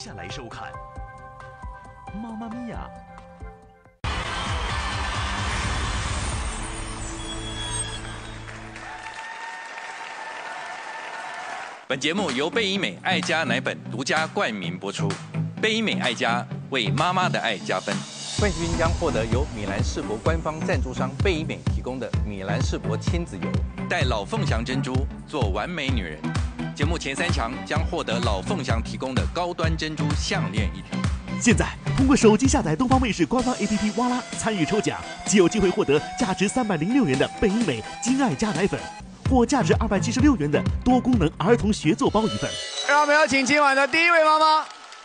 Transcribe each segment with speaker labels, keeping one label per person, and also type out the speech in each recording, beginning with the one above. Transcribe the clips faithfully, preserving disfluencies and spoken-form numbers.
Speaker 1: 下来收看《妈妈咪呀》。
Speaker 2: 本节目由贝因美爱家奶粉独家冠名播出。贝因美爱家为妈妈的爱加分。
Speaker 3: 冠军将获得由米兰世博官方赞助商贝因美提供的米兰世博亲子油。
Speaker 2: 带老凤祥珍珠做完美女人。节目前三强将获得老凤祥提供的高端珍珠项链一条。
Speaker 1: 现在通过手机下载东方卫视官方 A P P 哇啦参与抽奖，即有机会获得价值三百零六元的贝因美金爱家奶粉，或价值二百七十六元的多功能儿童学作包一份。
Speaker 4: 让我们有请今晚的第一位妈妈。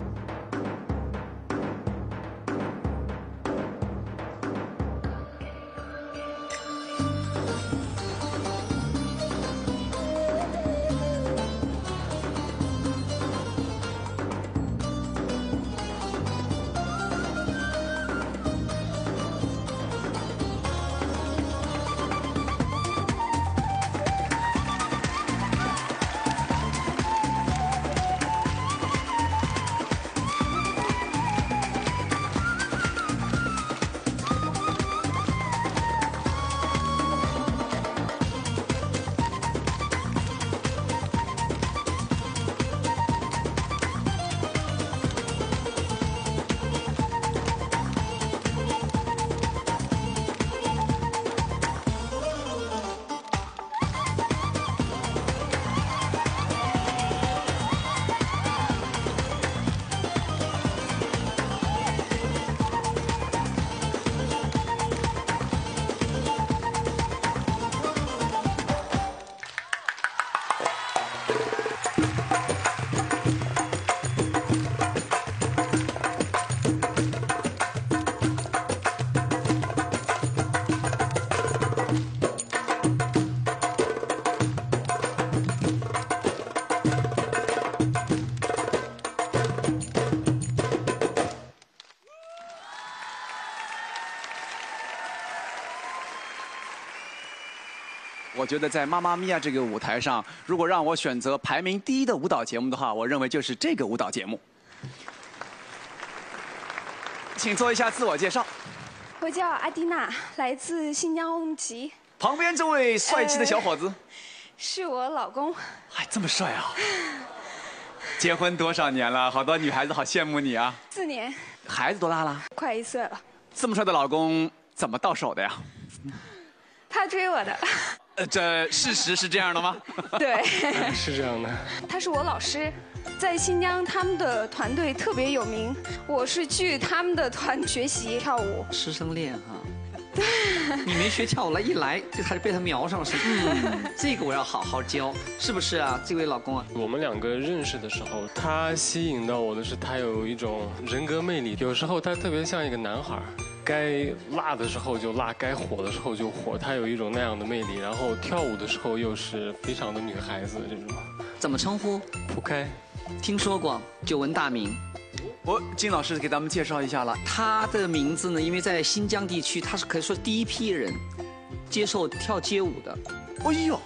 Speaker 4: 我觉得在《妈妈咪呀》这个舞台上，如果让我选择排名第一的舞蹈节目的话，我认为就是这个舞蹈节目。请做一下自我介绍。
Speaker 5: 我叫阿蒂娜，来自新疆乌鲁木齐。
Speaker 4: 旁边这位帅气的小伙子，呃、
Speaker 5: 是我老公。
Speaker 4: 哎，这么帅啊！结婚多少年了？好多女孩子好羡慕你啊。
Speaker 5: 四年。
Speaker 4: 孩子多大了？
Speaker 5: 快一岁了。
Speaker 4: 这么帅的老公怎么到手的呀？
Speaker 5: 他追我的。
Speaker 4: 呃，这事实是这样的吗？
Speaker 5: 对，
Speaker 6: 是这样的。
Speaker 5: 他是我老师，在新疆他们的团队特别有名，我是去他们的团学习跳舞。
Speaker 7: 师生恋哈，你没学跳舞了，一来就他就被他瞄上了，是嗯，这个我要好好教，是不是啊？这位老公啊，
Speaker 6: 我们两个认识的时候，他吸引到我的是他有一种人格魅力，有时候他特别像一个男孩。该辣的时候就辣，该火的时候就火，她有一种那样的魅力。然后跳舞的时候又是非常的女孩子这种。
Speaker 7: 怎么称呼？
Speaker 6: 蒲开。
Speaker 7: 听说过，久闻大名。
Speaker 4: 我金老师给咱们介绍一下了。
Speaker 7: 他的名字呢，因为在新疆地区，他是可以说第一批人接受跳街舞的。
Speaker 4: 哎呦！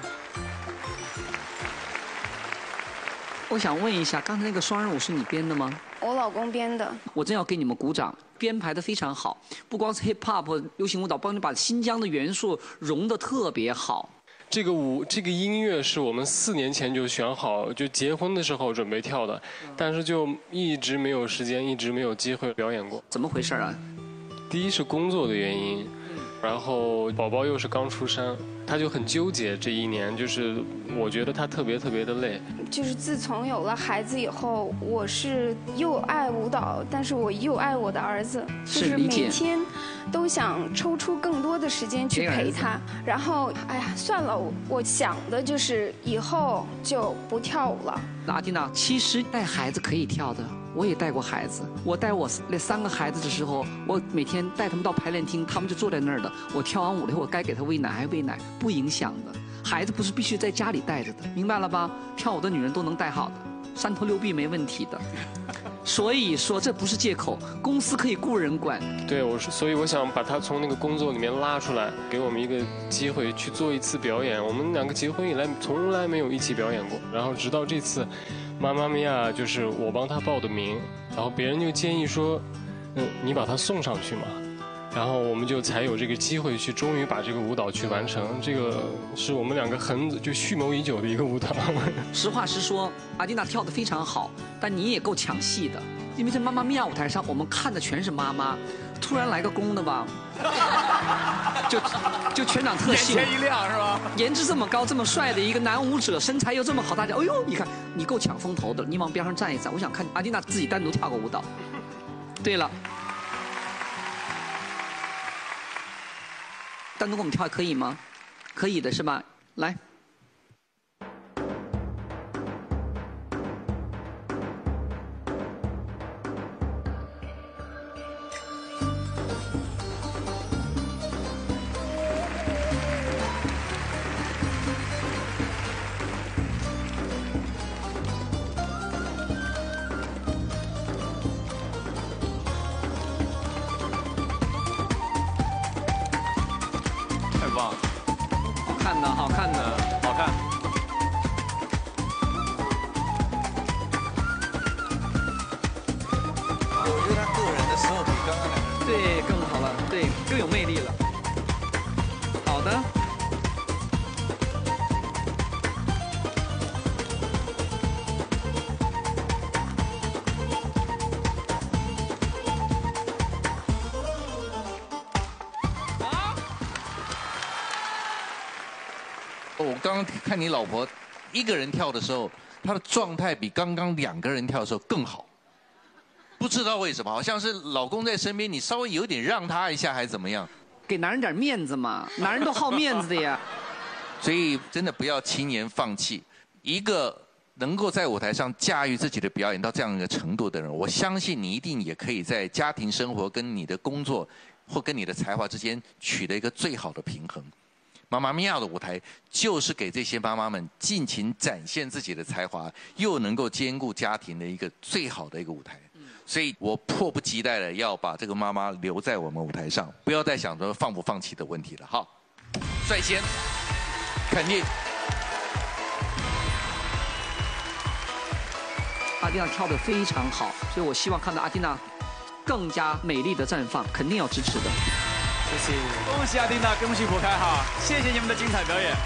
Speaker 7: 我想问一下，刚才那个双人舞是你编的吗？
Speaker 5: 我老公编的。
Speaker 7: 我真要给你们鼓掌。编排的非常好，不光是 hip hop 流行舞蹈，帮你把新疆的元素融得特别好。
Speaker 6: 这个舞，这个音乐是我们四年前就选好，就结婚的时候准备跳的，但是就一直没有时间，一直没有机会表演过。
Speaker 7: 怎么回事啊？
Speaker 6: 第一是工作的原因，然后宝宝又是刚出生，他就很纠结。这一年就是我觉得他特别特别的累。
Speaker 5: 就是自从有了孩子以后，我是又爱舞蹈，但是我又爱我的儿子，就是每天都想抽出更多的时间去陪他。然后，哎呀，算了，我想的就是以后就不跳舞了。
Speaker 7: 阿蒂娜，其实带孩子可以跳的。我也带过孩子，我带我那三个孩子的时候，我每天带他们到排练厅，他们就坐在那儿的。我跳完舞了以后，我该给他喂奶还喂奶，不影响的。孩子不是必须在家里带着的，明白了吧？跳舞的女人都能带好的，三头六臂没问题的。所以说这不是借口，公司可以雇人管。
Speaker 6: 对，我是，所以我想把他从那个工作里面拉出来，给我们一个机会去做一次表演。我们两个结婚以来从来没有一起表演过，然后直到这次， 妈妈咪呀就是我帮她报的名，然后别人就建议说，嗯，你把她送上去嘛。然后我们就才有这个机会去，终于把这个舞蹈去完成。这个是我们两个很就蓄谋已久的一个舞蹈。
Speaker 7: 实话实说，阿蒂娜跳得非常好，但你也够抢戏的。因为在妈妈咪呀舞台上，我们看的全是妈妈，突然来个公的吧，就就全场特性，
Speaker 4: 眼前一亮是吧？
Speaker 7: 颜值这么高、这么帅的一个男舞者，身材又这么好，大家哎呦，你看你够抢风头的，你往边上站一站，我想看阿蒂娜自己单独跳个舞蹈。对了。单独给我们跳可以吗？可以的是吧？来。
Speaker 4: 好看的，好看的，好看。
Speaker 3: 我觉得他个人的时候比刚刚两个人
Speaker 7: 对更好了，对更有魅力了。好的。
Speaker 3: 我刚刚看你老婆一个人跳的时候，她的状态比刚刚两个人跳的时候更好。不知道为什么，好像是老公在身边，你稍微有点让他一下，还是怎么样？
Speaker 7: 给男人点面子嘛，男人都好面子的呀。
Speaker 3: 所以真的不要轻言放弃。一个能够在舞台上驾驭自己的表演到这样一个程度的人，我相信你一定也可以在家庭生活跟你的工作或跟你的才华之间取得一个最好的平衡。妈妈咪呀的舞台就是给这些妈妈们尽情展现自己的才华，又能够兼顾家庭的一个最好的一个舞台。所以我迫不及待的要把这个妈妈留在我们舞台上，不要再想着放不放弃的问题了。好，率先，肯定。
Speaker 7: 阿蒂娜跳得非常好，所以我希望看到阿蒂娜更加美丽的绽放，肯定要支持的。
Speaker 4: 谢谢，恭喜阿蒂娜，恭喜普开哈！谢谢你们的精彩表演。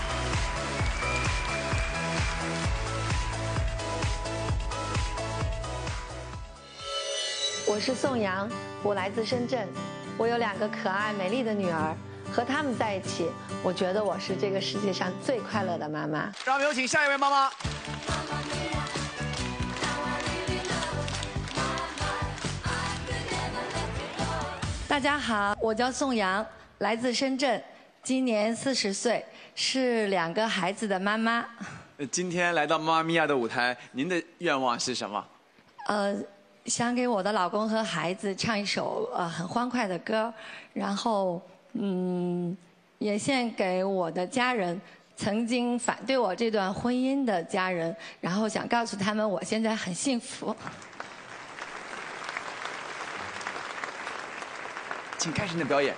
Speaker 8: 我是宋阳，我来自深圳，我有两个可爱美丽的女儿，和她们在一起，我觉得我是这个世界上最快乐的妈妈。
Speaker 4: 让我们有请下一位妈妈。
Speaker 8: 大家好，我叫宋阳，来自深圳，今年四十岁，是两个孩子的妈妈。
Speaker 4: 今天来到妈妈咪呀的舞台，您的愿望是什么？
Speaker 8: 呃。想给我的老公和孩子唱一首呃很欢快的歌，然后嗯，也献给我的家人，曾经反对我这段婚姻的家人，然后想告诉他们我现在很幸福。
Speaker 4: 请开始你的表演。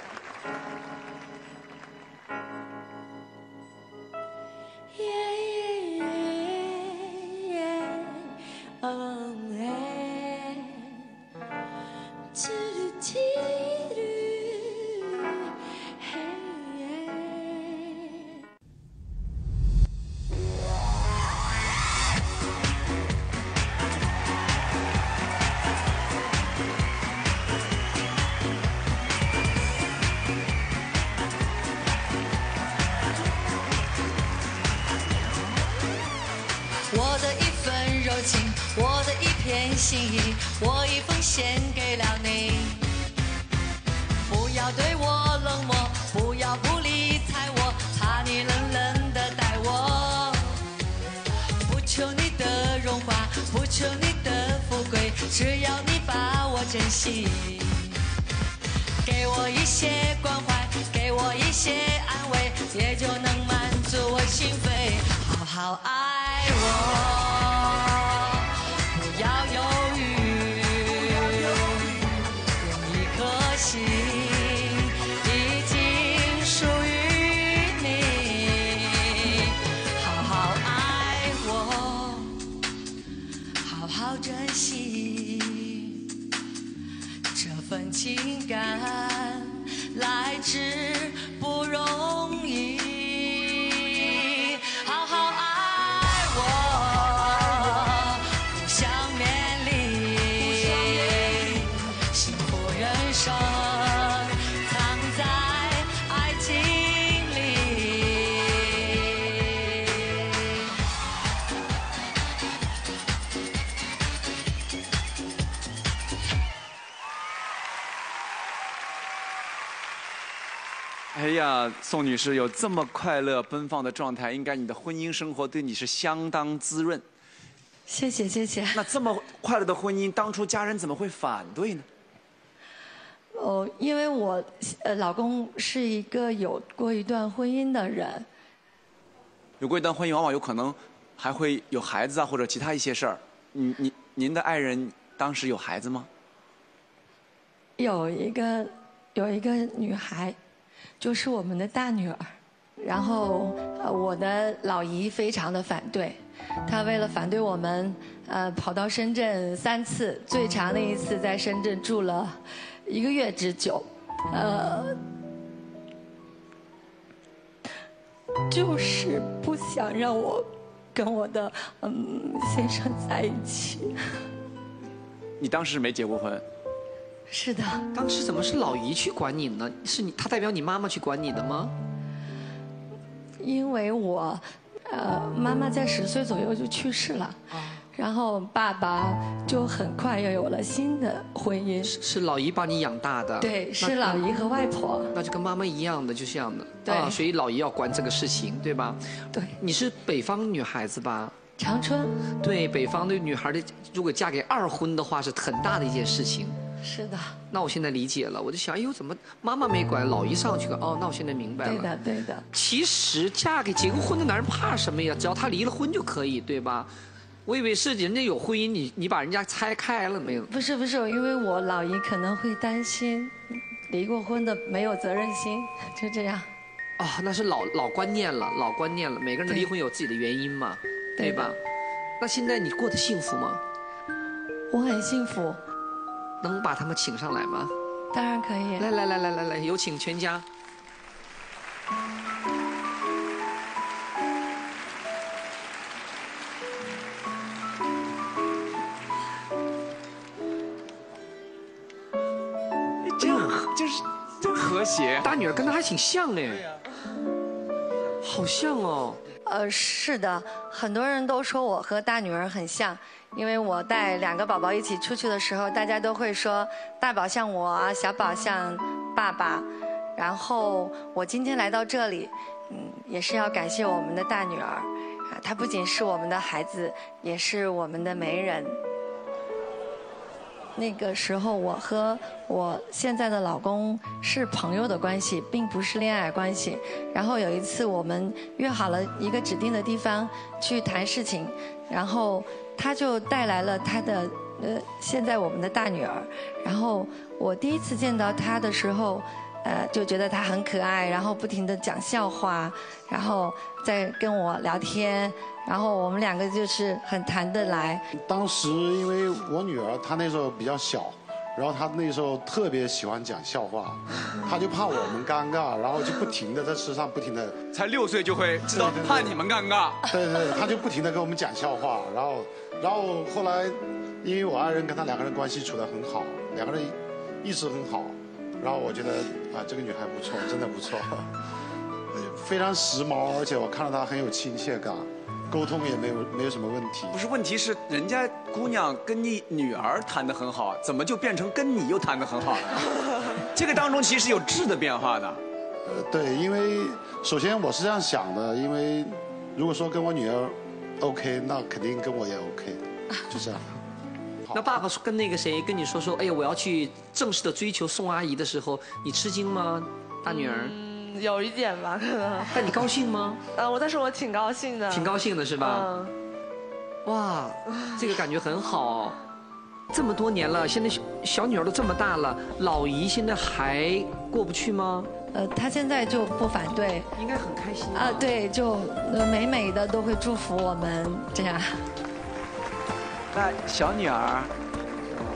Speaker 8: 我的一份柔情，我的一片心意，我已奉献给了你。不要对我冷漠，不要不理睬我，怕你冷冷的待我。不求你的荣华，不求你的富贵，只要你把我珍惜。给我一些关怀，给我一些安慰，也就能满足我心扉。好好爱我，不要犹豫，用一颗心已经属于你。好好爱我， 份情感，来之不容易。好好爱我，互相勉励，幸福人生藏在爱情里。
Speaker 4: 哎呀，宋女士有这么快乐奔放的状态，应该你的婚姻生活对你是相当滋润。
Speaker 8: 谢谢谢谢。
Speaker 4: 那这么快乐的婚姻，当初家人怎么会反对呢？
Speaker 8: 哦，因为我呃老公是一个有过一段婚姻的人。
Speaker 4: 有过一段婚姻，往往有可能还会有孩子啊，或者其他一些事儿。你你您的爱人当时有孩子吗？
Speaker 8: 有一个有一个女孩，就是我们的大女儿。然后呃我的老姨非常的反对，她为了反对我们，呃跑到深圳三次，最长的一次在深圳住了一个月之久，呃，就是不想让我跟我的嗯先生在一起。
Speaker 4: 你当时没结过婚？
Speaker 8: 是的。
Speaker 7: 当时怎么是老姨去管你呢？是你，她代表你妈妈去管你的吗？
Speaker 8: 因为我，呃，妈妈在十岁左右就去世了，然后爸爸就很快又有了新的婚姻。
Speaker 7: 是是老姨把你养大的。
Speaker 8: 对，是老姨和外婆。
Speaker 7: 那就跟妈妈一样的，就这样的。
Speaker 8: 对
Speaker 7: 啊，所以老姨要管这个事情，对吧？
Speaker 8: 对。
Speaker 7: 你是北方女孩子吧？
Speaker 8: 长春。
Speaker 7: 对，北方的女孩的，如果嫁给二婚的话，是很大的一件事情。
Speaker 8: 是的。
Speaker 7: 那我现在理解了，我就想，哎呦，怎么妈妈没管，老姨上去了？哦，那我现在明白了。
Speaker 8: 对的，对的。
Speaker 7: 其实嫁给结过婚的男人怕什么呀？只要他离了婚就可以，对吧？我以为是人家有婚姻，你你把人家拆开了没有？
Speaker 8: 不是不是，因为我老姨可能会担心离过婚的没有责任心，就这样。
Speaker 7: 哦，那是老老观念了，老观念了。每个人的离婚有自己的原因嘛，对吧？那现在你过得幸福吗？
Speaker 8: 我很幸福。
Speaker 7: 能把他们请上来吗？
Speaker 8: 当然可以。
Speaker 7: 来来来来来来，有请全家。
Speaker 4: 真就是真和谐。
Speaker 7: 大女儿跟她还挺像哎。好像哦。
Speaker 8: 呃，是的，很多人都说我和大女儿很像，因为我带两个宝宝一起出去的时候，大家都会说大宝像我啊，小宝像爸爸。然后我今天来到这里，嗯，也是要感谢我们的大女儿，啊，她不仅是我们的孩子，也是我们的媒人。那个时候，我和我现在的老公是朋友的关系，并不是恋爱关系。然后有一次，我们约好了一个指定的地方去谈事情，然后他就带来了他的呃，现在我们的大女儿。然后我第一次见到她的时候，呃，就觉得她很可爱，然后不停地讲笑话，然后在跟我聊天。然后我们两个就是很谈得来。
Speaker 9: 当时因为我女儿她那时候比较小，然后她那时候特别喜欢讲笑话，她就怕我们尴尬，然后就不停的在车上不停的。
Speaker 4: 才六岁就会知道怕你们尴尬。
Speaker 9: 对对对，她就不停的跟我们讲笑话，然后然后后来，因为我爱人跟她两个人关系处得很好，两个人一直很好，然后我觉得啊这个女孩不错，真的不错，非常时髦，而且我看到她很有亲切感。沟通也没有没有什么问题。
Speaker 4: 不是，问题是人家姑娘跟你女儿谈得很好，怎么就变成跟你又谈得很好了？这个当中其实有质的变化的。
Speaker 9: 呃，对，因为首先我是这样想的，因为如果说跟我女儿 OK， 那肯定跟我也 OK， 就这样。
Speaker 7: 那爸爸跟那个谁跟你说说，哎呀，我要去正式的追求宋阿姨的时候，你吃惊吗，大女儿？
Speaker 10: 有一点吧，可能。
Speaker 7: 但你高兴吗？
Speaker 10: 呃，我但是我挺高兴的。
Speaker 7: 挺高兴的是吧？
Speaker 10: 嗯。
Speaker 7: 哇，这个感觉很好。这么多年了，现在小小女儿都这么大了，老姨现在还过不去吗？
Speaker 8: 呃，她现在就不反对。
Speaker 7: 应该很开心
Speaker 8: 啊，对，就美美的都会祝福我们这样。
Speaker 4: 那小女儿，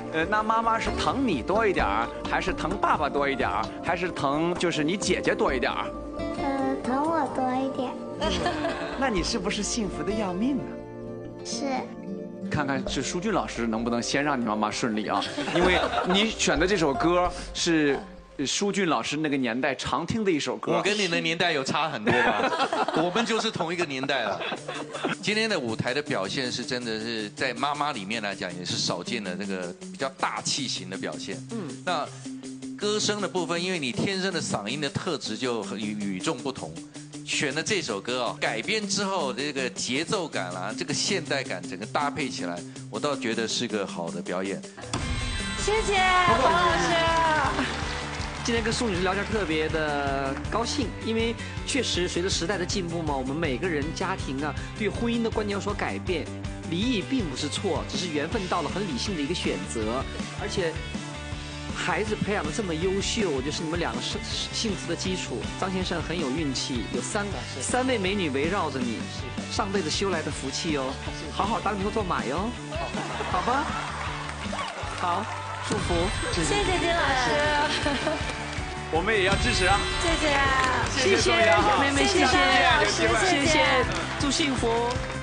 Speaker 4: 呃，那妈妈是疼你多一点儿，还是疼爸爸多一点儿，还是疼就是你姐姐多一点儿？
Speaker 11: 呃，疼我多一点。
Speaker 4: 那你是不是幸福的要命啊？
Speaker 11: 是。
Speaker 4: 看看是舒俊老师能不能先让你妈妈顺利啊？因为你选的这首歌是舒俊老师那个年代常听的一首歌。
Speaker 3: 我跟你的年代有差很多吧？我们就是同一个年代了。今天的舞台的表现是真的是在妈妈里面来讲也是少见的这个比较大气型的表现。嗯，那歌声的部分，因为你天生的嗓音的特质就很与与众不同。选的这首歌啊，改编之后这个节奏感啦、啊，这个现代感整个搭配起来，我倒觉得是个好的表演。
Speaker 10: 谢谢黄老师。
Speaker 7: 今天跟宋女士聊天特别的高兴，因为确实随着时代的进步嘛，我们每个人家庭啊，对婚姻的观念有所改变，离异并不是错，只是缘分到了很理性的一个选择，而且。孩子培养的这么优秀，我就是你们两个幸幸福的基础。张先生很有运气，有三个三位美女围绕着你，上辈子修来的福气哦，好好当牛做马哟，好吧？好，祝福。
Speaker 10: 谢谢金老师，
Speaker 4: 我们也要支持啊！
Speaker 10: 谢谢，
Speaker 7: 谢谢妹妹，谢谢，谢谢，祝幸福。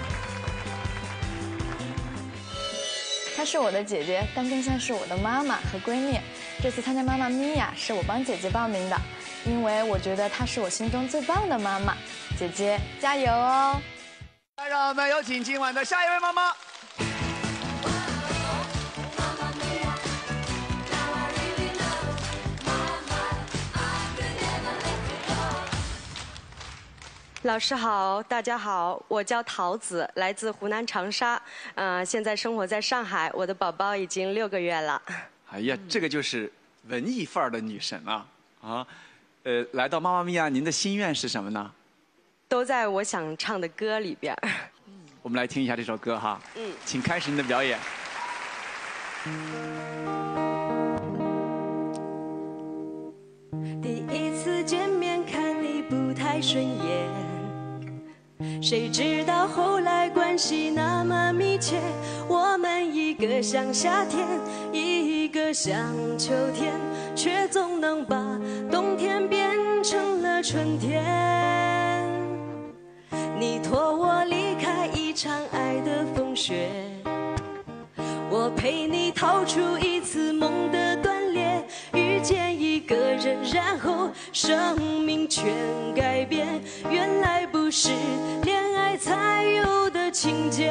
Speaker 12: 她是我的姐姐，但更像是我的妈妈和闺蜜。这次参加妈妈咪呀，是我帮姐姐报名的，因为我觉得她是我心中最棒的妈妈。姐姐加油哦！
Speaker 4: 让我们有请今晚的下一位妈妈。
Speaker 13: 老师好，大家好，我叫桃子，来自湖南长沙，呃，现在生活在上海，我的宝宝已经六个月了。
Speaker 4: 哎呀，这个就是文艺范儿的女神啊！啊，呃，来到妈妈咪呀，您的心愿是什么呢？
Speaker 13: 都在我想唱的歌里边。
Speaker 4: 我们来听一下这首歌哈。嗯，请开始您的表演。
Speaker 13: 第一次见面看你不太顺眼。谁知道后来关系那么密切，我们一个像夏天，一个像秋天，却总能把冬天变成了春天。你托我离开一场爱的风雪，我陪你逃出一次梦的断裂，遇见一个人，然后生命全改变，原来不是恋爱才有的情节。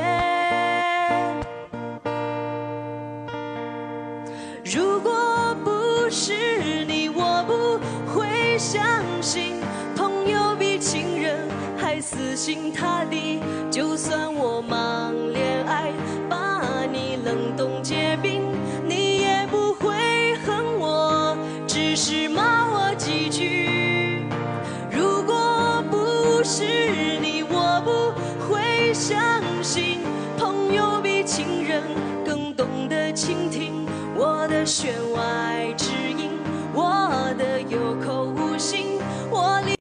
Speaker 13: 如果不是你，我不会相信朋友比情人还死心塌地，就算我忙恋爱把你冷冻结冰，你也不会恨我，只是骂我几句。如果不是你，我不会相信朋友比情人更懂得倾听我的弦外之音，我的有口无心，我离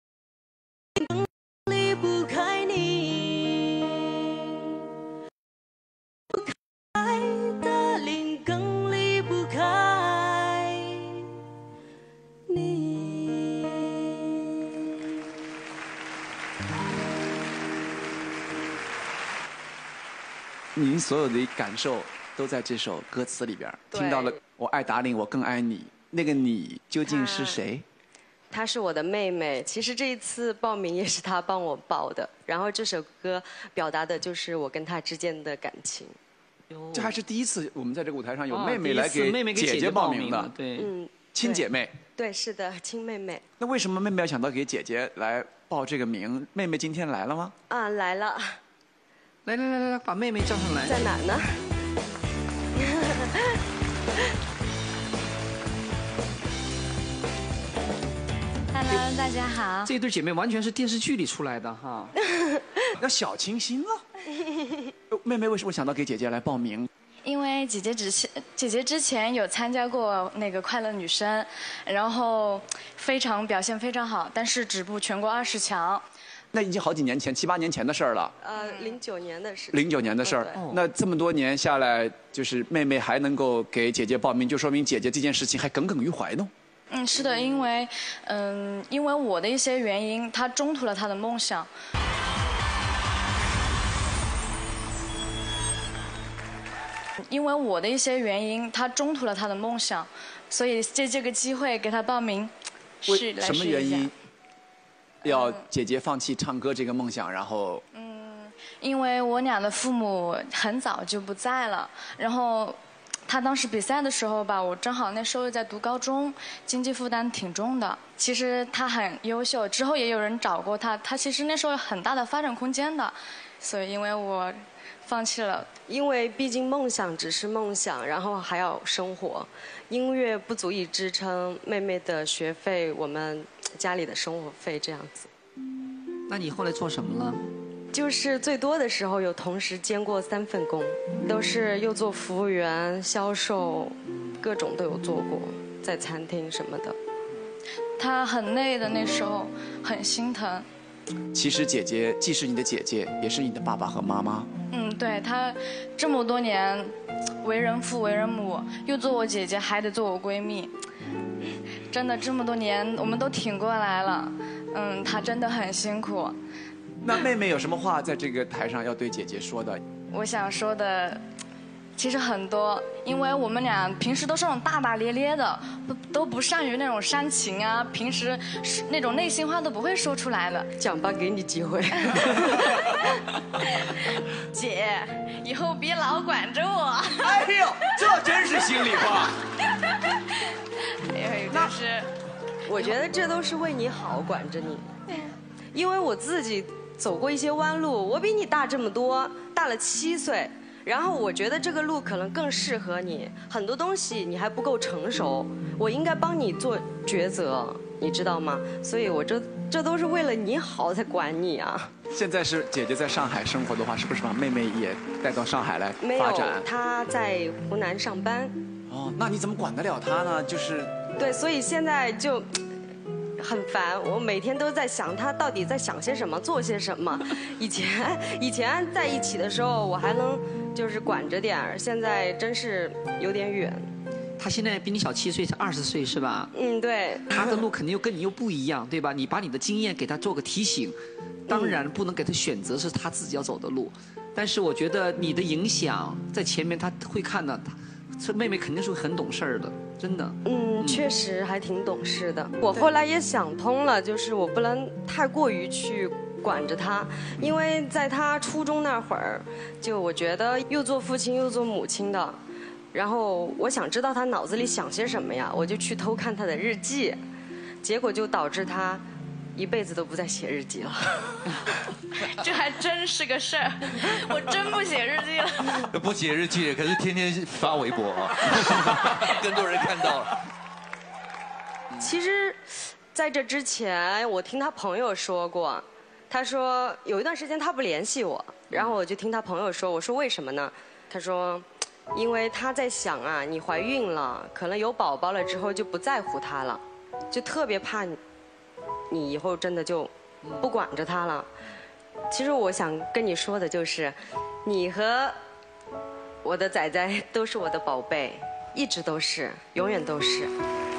Speaker 13: 离不开你，不开的林更离不开你。
Speaker 4: 您所有的感受都在这首歌词里边，听到了“我爱达令，我更爱你”，那个你究竟是谁？
Speaker 13: 她是我的妹妹，其实这一次报名也是她帮我报的。然后这首歌表达的就是我跟她之间的感情。
Speaker 4: 这还是第一次我们在这个舞台上有
Speaker 7: 哦
Speaker 4: 妹妹来给姐姐报名的，
Speaker 7: 对，
Speaker 13: 嗯，
Speaker 4: 亲姐妹。
Speaker 13: 对，是的，亲妹妹。
Speaker 4: 那为什么妹妹要想到给姐姐来报这个名？妹妹今天来了吗？
Speaker 13: 啊，来了。
Speaker 7: 来来来来来，把妹妹叫上来。
Speaker 13: 在哪呢？
Speaker 12: Hello， 大家好。
Speaker 7: 这对姐妹完全是电视剧里出来的哈。
Speaker 4: 要小清新啊！妹妹为什么想到给姐姐来报名？
Speaker 12: 因为姐姐之前姐姐之前有参加过那个快乐女声，然后非常表现非常好，但是止步全国二十强。
Speaker 4: 那已经好几年前，七八年前的事儿了。
Speaker 13: 呃，零九年的事。
Speaker 4: 零九年的事儿，那这么多年下来，就是妹妹还能够给姐姐报名，就说明姐姐这件事情还耿耿于怀呢。
Speaker 12: 嗯，是的，因为，嗯，因为我的一些原因，她中途了她的梦想。因为我的一些原因，她中途了她的梦想，所以借这个机会给她报名，试来
Speaker 4: 什么
Speaker 12: 试一下。
Speaker 4: 原因？要姐姐放弃唱歌这个梦想，然后。
Speaker 12: 嗯，因为我俩的父母很早就不在了，然后他当时比赛的时候吧，我正好那时候在读高中，经济负担挺重的。其实他很优秀，之后也有人找过他，他其实那时候有很大的发展空间的，所以因为我放弃了。
Speaker 13: 因为毕竟梦想只是梦想，然后还要生活，音乐不足以支撑妹妹的学费，我们家里的生活费这样子。
Speaker 7: 那你后来做什么了？
Speaker 13: 就是最多的时候有同时兼过三份工，都是又做服务员、销售，各种都有做过，在餐厅什么的。
Speaker 12: 他很累的那时候，很心疼。
Speaker 4: 其实姐姐既是你的姐姐，也是你的爸爸和妈妈。
Speaker 12: 嗯，对，她这么多年为人父为人母，又做我姐姐，还得做我闺蜜。真的这么多年，我们都挺过来了。嗯，她真的很辛苦。
Speaker 4: 那妹妹有什么话在这个台上要对姐姐说的？
Speaker 12: 我想说的其实很多，因为我们俩平时都是那种大大咧咧的，不都不善于那种煽情啊，平时那种内心话都不会说出来的。
Speaker 13: 讲吧，给你机会。
Speaker 12: 姐，以后别老管着我。
Speaker 4: 哎呦，这真是心里话。
Speaker 12: 哎呦，那是，
Speaker 13: 我觉得这都是为你好，管着你。因为我自己走过一些弯路，我比你大这么多，大了七岁。然后我觉得这个路可能更适合你，很多东西你还不够成熟，我应该帮你做抉择，你知道吗？所以我这这都是为了你好才管你啊。
Speaker 4: 现在是姐姐在上海生活的话，是不是把妹妹也带到上海来
Speaker 13: 没有
Speaker 4: 发展？，
Speaker 13: 她在湖南上班。
Speaker 4: 哦，那你怎么管得了她呢？就是
Speaker 13: 对，所以现在就很烦，我每天都在想她到底在想些什么，做些什么。以前以前在一起的时候，我还能就是管着点儿，现在真是有点远。
Speaker 7: 他现在比你小七岁，才二十岁是吧？
Speaker 13: 嗯，对。
Speaker 7: 他的路肯定又跟你又不一样，对吧？你把你的经验给他做个提醒，当然不能给他选择是他自己要走的路，但是我觉得你的影响在前面他会看的，这妹妹肯定是会很懂事儿的，真的。
Speaker 13: 嗯，确实还挺懂事的。我后来也想通了，就是我不能太过于去管着他，因为在他初中那会儿，就我觉得又做父亲又做母亲的，然后我想知道他脑子里想些什么呀，我就去偷看他的日记，结果就导致他一辈子都不再写日记了。
Speaker 12: 这还真是个事儿，我真不写日记了。
Speaker 3: 不写日记，可是天天发微博啊，更多人看到了。
Speaker 13: 其实，在这之前，我听他朋友说过，他说有一段时间他不联系我，然后我就听他朋友说，我说为什么呢？他说，因为他在想啊，你怀孕了，可能有宝宝了之后就不在乎他了，就特别怕你，你以后真的就不管着他了。其实我想跟你说的就是，你和我的仔仔都是我的宝贝，一直都是，永远都是。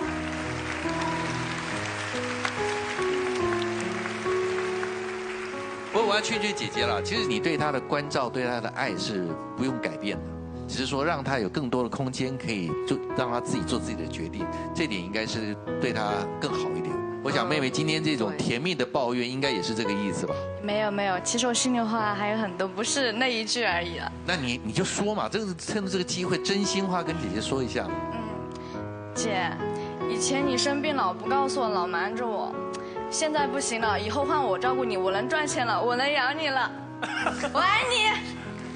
Speaker 3: 不过我要劝劝姐姐了，其实你对她的关照、对她的爱是不用改变的，只是说让她有更多的空间，可以做让她自己做自己的决定，这点应该是对她更好一点。我想妹妹今天这种甜蜜的抱怨，应该也是这个意思吧？
Speaker 12: 没有没有，其实我心里话还有很多，不是那一句而已了。
Speaker 3: 那你你就说嘛，这个趁着这个机会，真心话跟姐姐说一下。
Speaker 12: 嗯，姐，以前你生病老不告诉我，老瞒着我，现在不行了，以后换我照顾你，我能赚钱了，我能养你了，我爱你。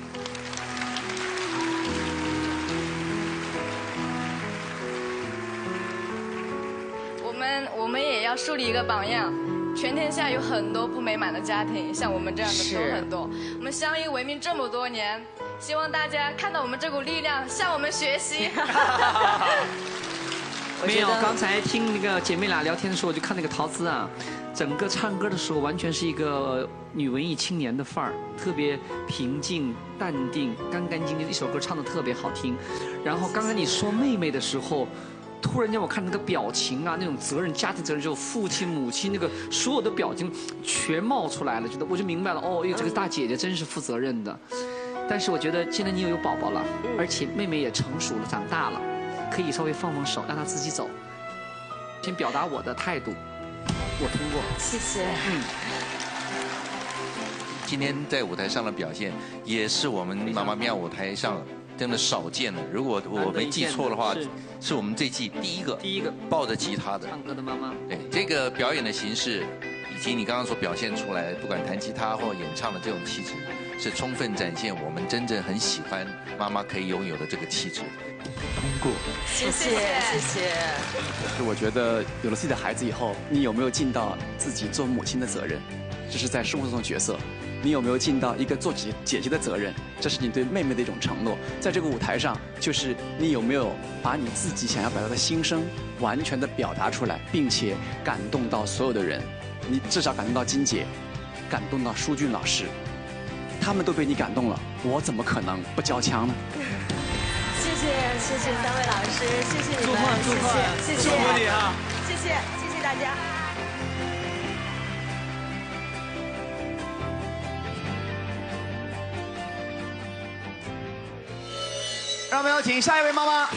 Speaker 12: 我们我们也要树立一个榜样，全天下有很多不美满的家庭，像我们这样的都很多。我们相依为命这么多年，希望大家看到我们这股力量，向我们学习。
Speaker 7: 没有，刚才听那个姐妹俩聊天的时候，我就看那个陶姿啊，整整个唱歌的时候完全是一个女文艺青年的范儿，特别平静、淡定、干干净净，一首歌唱得特别好听。然后刚才你说妹妹的时候，突然间我看那个表情啊，那种责任、家庭责任，就父亲、母亲那个所有的表情全冒出来了，觉得我就明白了，哦，哎，这个大姐姐真是负责任的。但是我觉得现在你又有宝宝了，而且妹妹也成熟了、长大了，可以稍微放放手，让她自己走。先表达我的态度，我通过。
Speaker 10: 谢谢。
Speaker 7: 嗯。
Speaker 3: 今天在舞台上的表现，也是我们妈妈咪呀舞台上真的少见的。如果我没记错的话，是我们这季第一个
Speaker 7: 第一个
Speaker 3: 抱着吉他的
Speaker 7: 唱歌的妈妈。
Speaker 3: 对这个表演的形式，以及你刚刚所表现出来，不管弹吉他或演唱的这种气质，是充分展现我们真正很喜欢妈妈可以拥有的这个气质。
Speaker 4: 通过，
Speaker 10: 谢谢谢谢。
Speaker 4: 就我觉得有了自己的孩子以后，你有没有尽到自己做母亲的责任？这是在生活中的角色。你有没有尽到一个做姐姐姐的责任？这是你对妹妹的一种承诺。在这个舞台上，就是你有没有把你自己想要表达的心声完全的表达出来，并且感动到所有的人。你至少感动到金姐，感动到舒俊老师，他们都被你感动了，我怎么可能不交枪呢？
Speaker 10: 谢谢谢谢三位老师，谢谢你们，
Speaker 4: 祝贺
Speaker 10: 谢谢谢谢，
Speaker 4: 祝福你啊！
Speaker 10: 谢谢谢谢大家。
Speaker 4: 让我们有请下一位妈妈。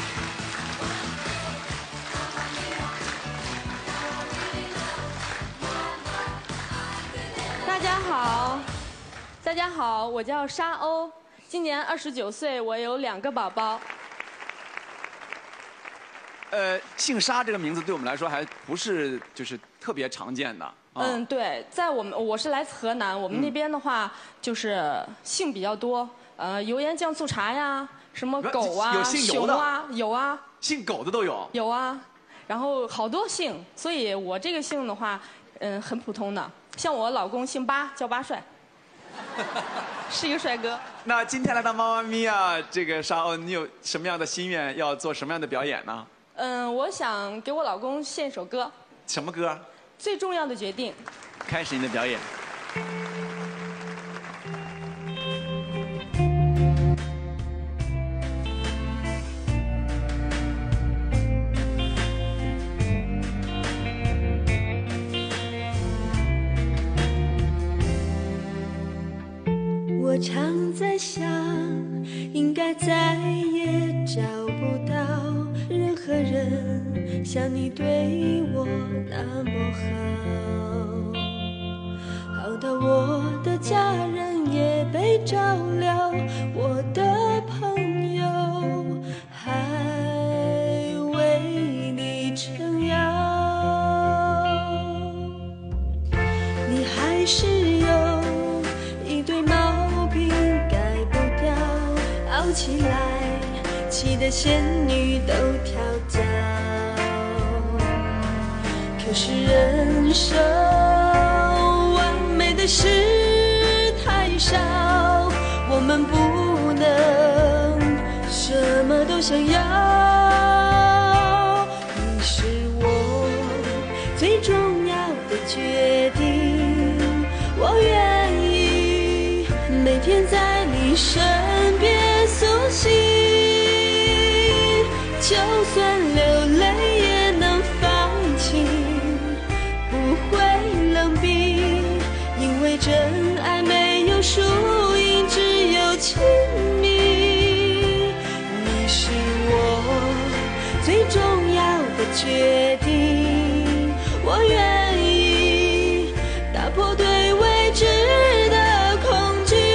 Speaker 14: 大家好，大家好，我叫沙欧，今年二十九岁，我有两个宝宝。
Speaker 4: 呃，姓沙这个名字对我们来说还不是就是特别常见的。
Speaker 14: 嗯，对，在我们我是来自河南，我们那边的话就是姓比较多，呃，油盐酱醋茶呀。什么狗啊、熊啊，有啊，
Speaker 4: 姓狗的都有，
Speaker 14: 有啊，然后好多姓，所以我这个姓的话，嗯，很普通的。像我老公姓巴，叫巴帅，是一个帅哥。
Speaker 4: 那今天来到妈妈咪呀，这个沙欧，你有什么样的心愿？要做什么样的表演呢？
Speaker 14: 嗯，我想给我老公献一首歌。
Speaker 4: 什么歌？
Speaker 14: 最重要的决定。
Speaker 4: 开始你的表演。
Speaker 13: 我常在想，应该再也找不到任何人像你对我那么好，好到我的家人也被照料，我的朋友还为你撑腰，你还是有一堆毛傲起来，气得仙女都跳脚。可是人生完美的事太少，我们不能什么都想要。你是我最重要的决定，我愿意每天在你身边苏醒，就算流泪也能放晴，不会冷冰，因为真爱没有输赢，只有亲密。你是我最重要的决定，我愿意打破对未知的恐惧，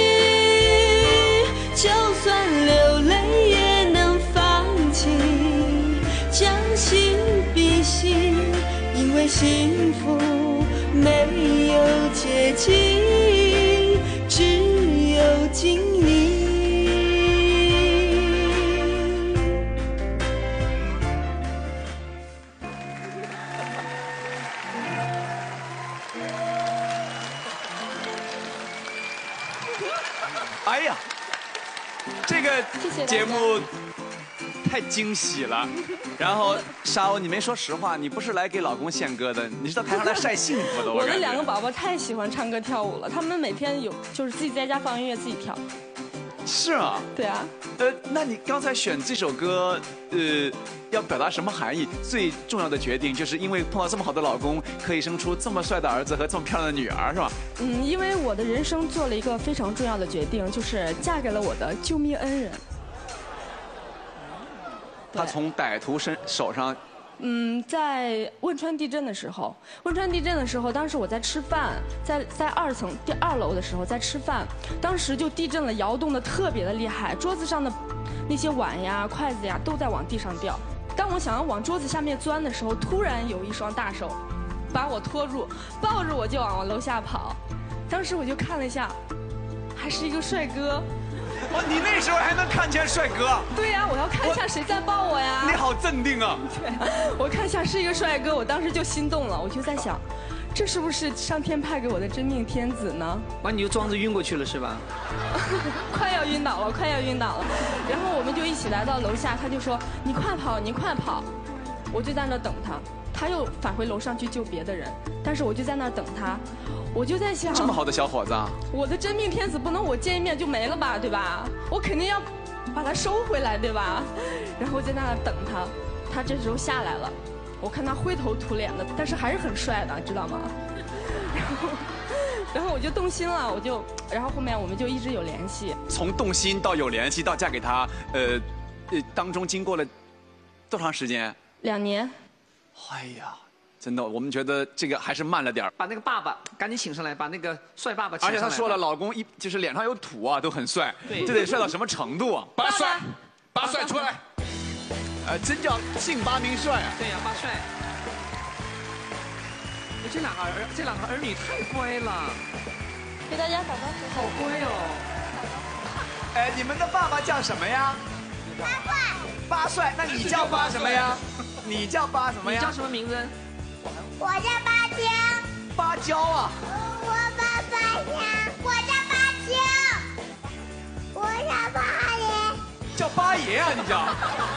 Speaker 13: 就算流泪也能放晴，将心比心，因为幸福没有捷径，只有经历。
Speaker 4: 哎呀，这个节目太惊喜了， 然后沙鸥，你没说实话，你不是来给老公献歌的，你是到台上来晒幸福的。
Speaker 14: 我的两个宝宝太喜欢唱歌跳舞了，他们每天有就是自己在家放音乐自己跳。
Speaker 4: 是啊。
Speaker 14: 对啊。
Speaker 4: 呃，那你刚才选这首歌，呃，要表达什么含义？最重要的决定就是因为碰到这么好的老公，可以生出这么帅的儿子和这么漂亮的女儿，是吧？
Speaker 14: 嗯，因为我的人生做了一个非常重要的决定，就是嫁给了我的救命恩人。
Speaker 4: 他从歹徒身手上。
Speaker 14: 嗯，在汶川地震的时候，汶川地震的时候，当时我在吃饭，在在二层第二楼的时候在吃饭，当时就地震了，摇动的特别的厉害，桌子上的那些碗呀、筷子呀都在往地上掉。当我想要往桌子下面钻的时候，突然有一双大手把我拖住，抱着我就往楼下跑。当时我就看了一下，还是一个帅哥。
Speaker 4: 哇，你那时候还能看见帅哥？
Speaker 14: 对呀，我要看一下谁在抱我呀。
Speaker 4: 你好镇定啊！
Speaker 14: 对，我看一下是一个帅哥，我当时就心动了，我就在想，这是不是上天派给我的真命天子呢？
Speaker 7: 完你就装着晕过去了是吧？
Speaker 14: 快要晕倒了，快要晕倒了。然后我们就一起来到楼下，他就说你快跑，你快跑。我就在那等他，他又返回楼上去救别的人，但是我就在那等他。我就在想，
Speaker 4: 这么好的小伙子啊！
Speaker 14: 我的真命天子不能我见一面就没了吧，对吧？我肯定要把他收回来，对吧？然后在那等他，他这时候下来了，我看他灰头土脸的，但是还是很帅的，知道吗？然后，然后我就动心了，我就，然后后面我们就一直有联系。
Speaker 4: 从动心到有联系到嫁给他，呃，呃，当中经过了多长时间？
Speaker 14: 两年。
Speaker 4: 哎呀。真的，我们觉得这个还是慢了点。
Speaker 7: 把那个爸爸赶紧请上来，把那个帅爸爸请上来。
Speaker 4: 而且他说了，老公一就是脸上有土啊，都很帅。
Speaker 7: 对，
Speaker 4: 这得帅到什么程度啊？
Speaker 3: 八帅，八帅出来。
Speaker 4: 呃，真叫姓八名帅啊。
Speaker 7: 对呀，八帅。这两个儿，这两个儿女太乖了。
Speaker 12: 给大家打招呼。
Speaker 7: 好乖哦。
Speaker 4: 哎，你们的爸爸叫什么呀？
Speaker 11: 八帅。
Speaker 4: 八帅，那你叫八什么呀？你叫八什么呀？
Speaker 7: 你叫什么名字？
Speaker 11: 我叫芭蕉。
Speaker 4: 芭蕉啊！
Speaker 11: 我爸爸呀，我叫芭蕉。我叫八爷。
Speaker 4: 叫八爷啊，你叫？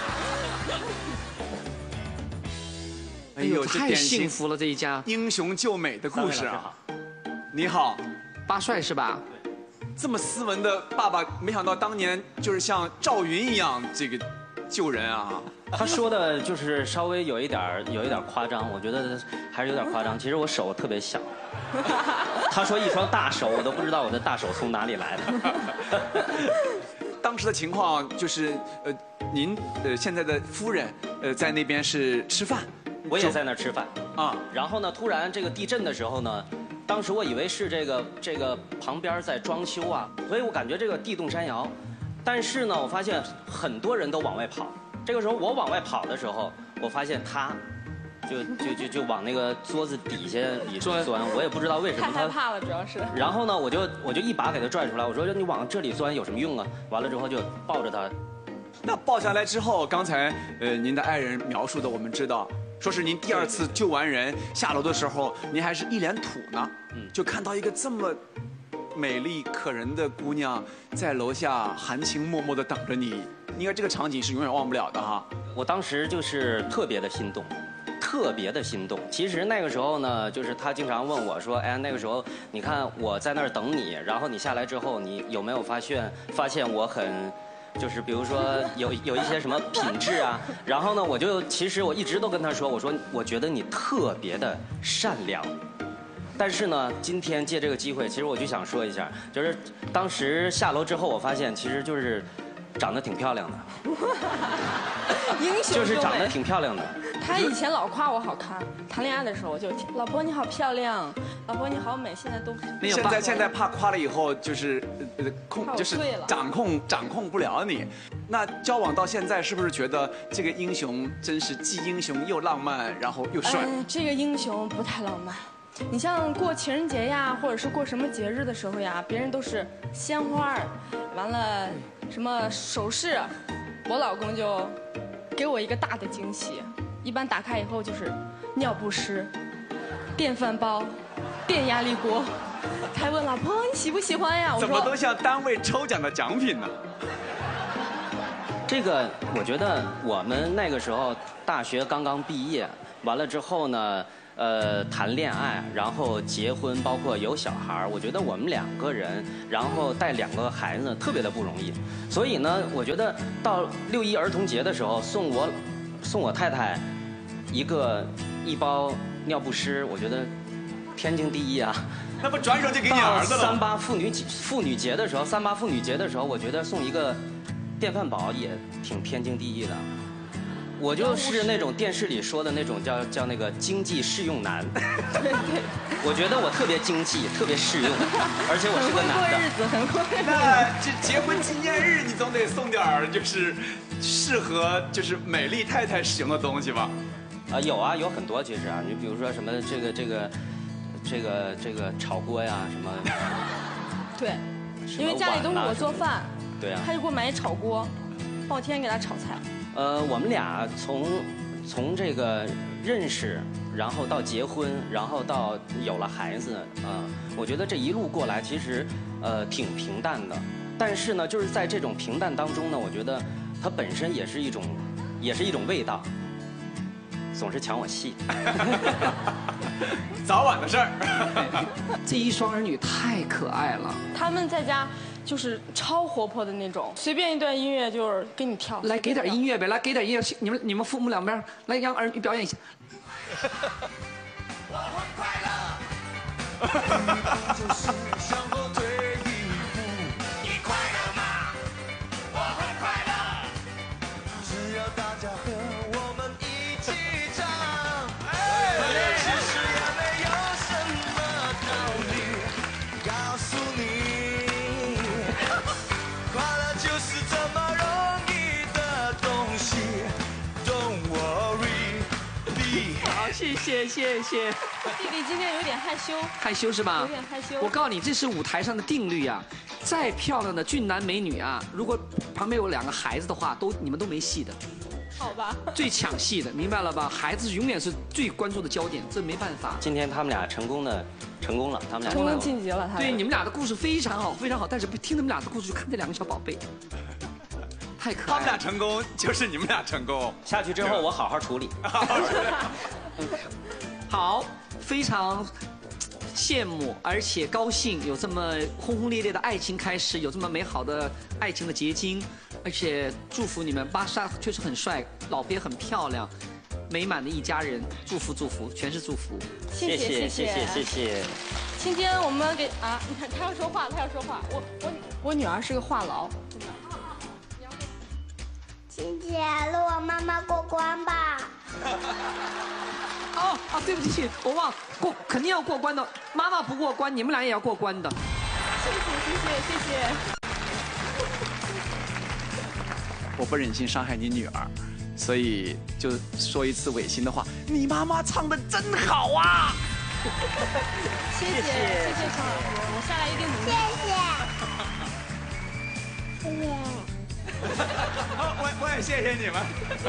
Speaker 7: 哎呦，太幸福了这一家。
Speaker 4: 英雄救美的故事啊！你好，
Speaker 7: 八帅是吧？
Speaker 4: 这么斯文的爸爸，没想到当年就是像赵云一样这个救人啊。
Speaker 15: 他说的就是稍微有一点有一点夸张，我觉得还是有点夸张。其实我手特别小，他说一双大手，我都不知道我的大手从哪里来的。
Speaker 4: 当时的情况就是，呃，您呃现在的夫人呃在那边是吃饭，
Speaker 15: 我也在那儿吃饭
Speaker 4: 啊。
Speaker 15: 然后呢，突然这个地震的时候呢，当时我以为是这个这个旁边在装修啊，所以我感觉这个地动山摇。但是呢，我发现很多人都往外跑。这个时候我往外跑的时候，我发现他，就就就就往那个桌子底下里钻，我也不知道为什么。
Speaker 14: 太害怕了，主要是。
Speaker 15: 然后呢，我就我就一把给他拽出来，我说你往这里钻有什么用啊？完了之后就抱着他。
Speaker 4: 那抱下来之后，刚才呃您的爱人描述的，我们知道，说是您第二次救完人下楼的时候，您还是一脸土呢，嗯，就看到一个这么美丽可人的姑娘在楼下含情脉脉地等着你。应该这个场景是永远忘不了的哈。
Speaker 15: 我当时就是特别的心动，特别的心动。其实那个时候呢，就是他经常问我说：“哎，那个时候你看我在那儿等你，然后你下来之后，你有没有发现发现我很，就是比如说有有一些什么品质啊？”然后呢，我就其实我一直都跟他说，我说我觉得你特别的善良。但是呢，今天借这个机会，其实我就想说一下，就是当时下楼之后，我发现其实就是。长得挺漂亮的，
Speaker 14: 英雄
Speaker 15: 就是长得挺漂亮的。
Speaker 14: 他以前老夸我好看，谈恋爱的时候我就老婆你好漂亮，老婆你好美，现在都
Speaker 4: 没有。现在现在怕夸了以后就是呃控就是掌控掌控不了你。那交往到现在是不是觉得这个英雄真是既英雄又浪漫，然后又帅？
Speaker 14: 呃、这个英雄不太浪漫。你像过情人节呀，或者是过什么节日的时候呀，别人都是鲜花，完了什么首饰，我老公就给我一个大的惊喜，一般打开以后就是尿不湿、电饭煲、电压力锅。他还问老婆你喜不喜欢呀？我说
Speaker 4: 怎么都像单位抽奖的奖品呢？
Speaker 15: 这个我觉得我们那个时候大学刚刚毕业，完了之后呢，呃，谈恋爱，然后结婚，包括有小孩，我觉得我们两个人，然后带两个孩子，特别的不容易。所以呢，我觉得到六一儿童节的时候，送我送我太太一个一包尿不湿，我觉得天经地义啊。
Speaker 16: 那不转手就给你儿子了？
Speaker 15: 三八妇女节妇女节的时候，三八妇女节的时候，我觉得送一个电饭煲也挺天经地义的。我就是那种电视里说的那种叫叫那个经济适用男。对对。我觉得我特别经济，特别适用，而且我是个男的。
Speaker 14: 过日子很过日子。
Speaker 16: 那这结婚纪念日，你总得送点儿就是适合就是美丽太太使用的东西吧？
Speaker 15: 啊，有啊，有很多其实啊，你比如说什么这个这个这个这个炒锅呀什么。
Speaker 14: 对，因为家里都是我做饭。
Speaker 15: 对啊。
Speaker 14: 他就给我买一炒锅，帮我天天给他炒菜。
Speaker 15: 呃，我们俩从从这个认识，然后到结婚，然后到有了孩子，啊、呃，我觉得这一路过来其实呃挺平淡的。但是呢，就是在这种平淡当中呢，我觉得它本身也是一种，也是一种味道。总是抢我戏，
Speaker 16: 早晚的事儿。
Speaker 7: 这一双儿女太可爱了，
Speaker 14: 他们在家。就是超活泼的那种，随便一段音乐就是给你跳。
Speaker 7: 来给点音乐呗，来给点音乐，你们你们父母两边来让儿女表演一下。我很快乐。就是向后退一步，你快乐吗？我很快乐。只要大家和我们一起唱，哎，其实也没有什么道理，告诉你。快乐就是这么容易的东西 ，Don't worry, be。好，谢谢谢谢。
Speaker 14: 弟弟今天有点害羞。
Speaker 7: 害羞是吧？
Speaker 14: 有点害羞。
Speaker 7: 我告诉你，这是舞台上的定律啊！再漂亮的俊男美女啊，如果旁边有两个孩子的话，都你们都没戏的。
Speaker 14: 好吧。最
Speaker 7: 抢戏的，明白了吧？孩子永远是最关注的焦点，这没办法。
Speaker 15: 今天他们俩成功的。成功了，他们俩
Speaker 14: 成功晋级了。他
Speaker 7: 对你们俩的故事非常好，非常好。但是听你们俩的故事，就看这两个小宝贝，太可爱了。
Speaker 16: 他们俩成功就是你们俩成功。
Speaker 15: 下去之后我好好处理。
Speaker 7: 好，非常羡慕，而且高兴有这么轰轰烈烈的爱情开始，有这么美好的爱情的结晶，而且祝福你们。巴莎确实很帅，老婆也很漂亮。美满的一家人，祝福祝福，全是祝福。
Speaker 14: 谢谢谢谢
Speaker 15: 谢谢。
Speaker 14: 今天我们给啊，你看他要说话，他要说话。我我我女儿是个话痨，真的。
Speaker 11: 琪姐，让我妈妈过关吧。
Speaker 7: 哦啊，对不起，我忘过，肯定要过关的。妈妈不过关，你们俩也要过关的。
Speaker 14: 谢谢谢谢谢谢。
Speaker 4: 我不忍心伤害你女儿。所以就说一次违心的话，你妈妈唱的真好啊！
Speaker 14: 谢谢谢谢陈老师，我下来一定努力。
Speaker 11: 谢谢，谢谢。
Speaker 16: 我我也谢谢你们。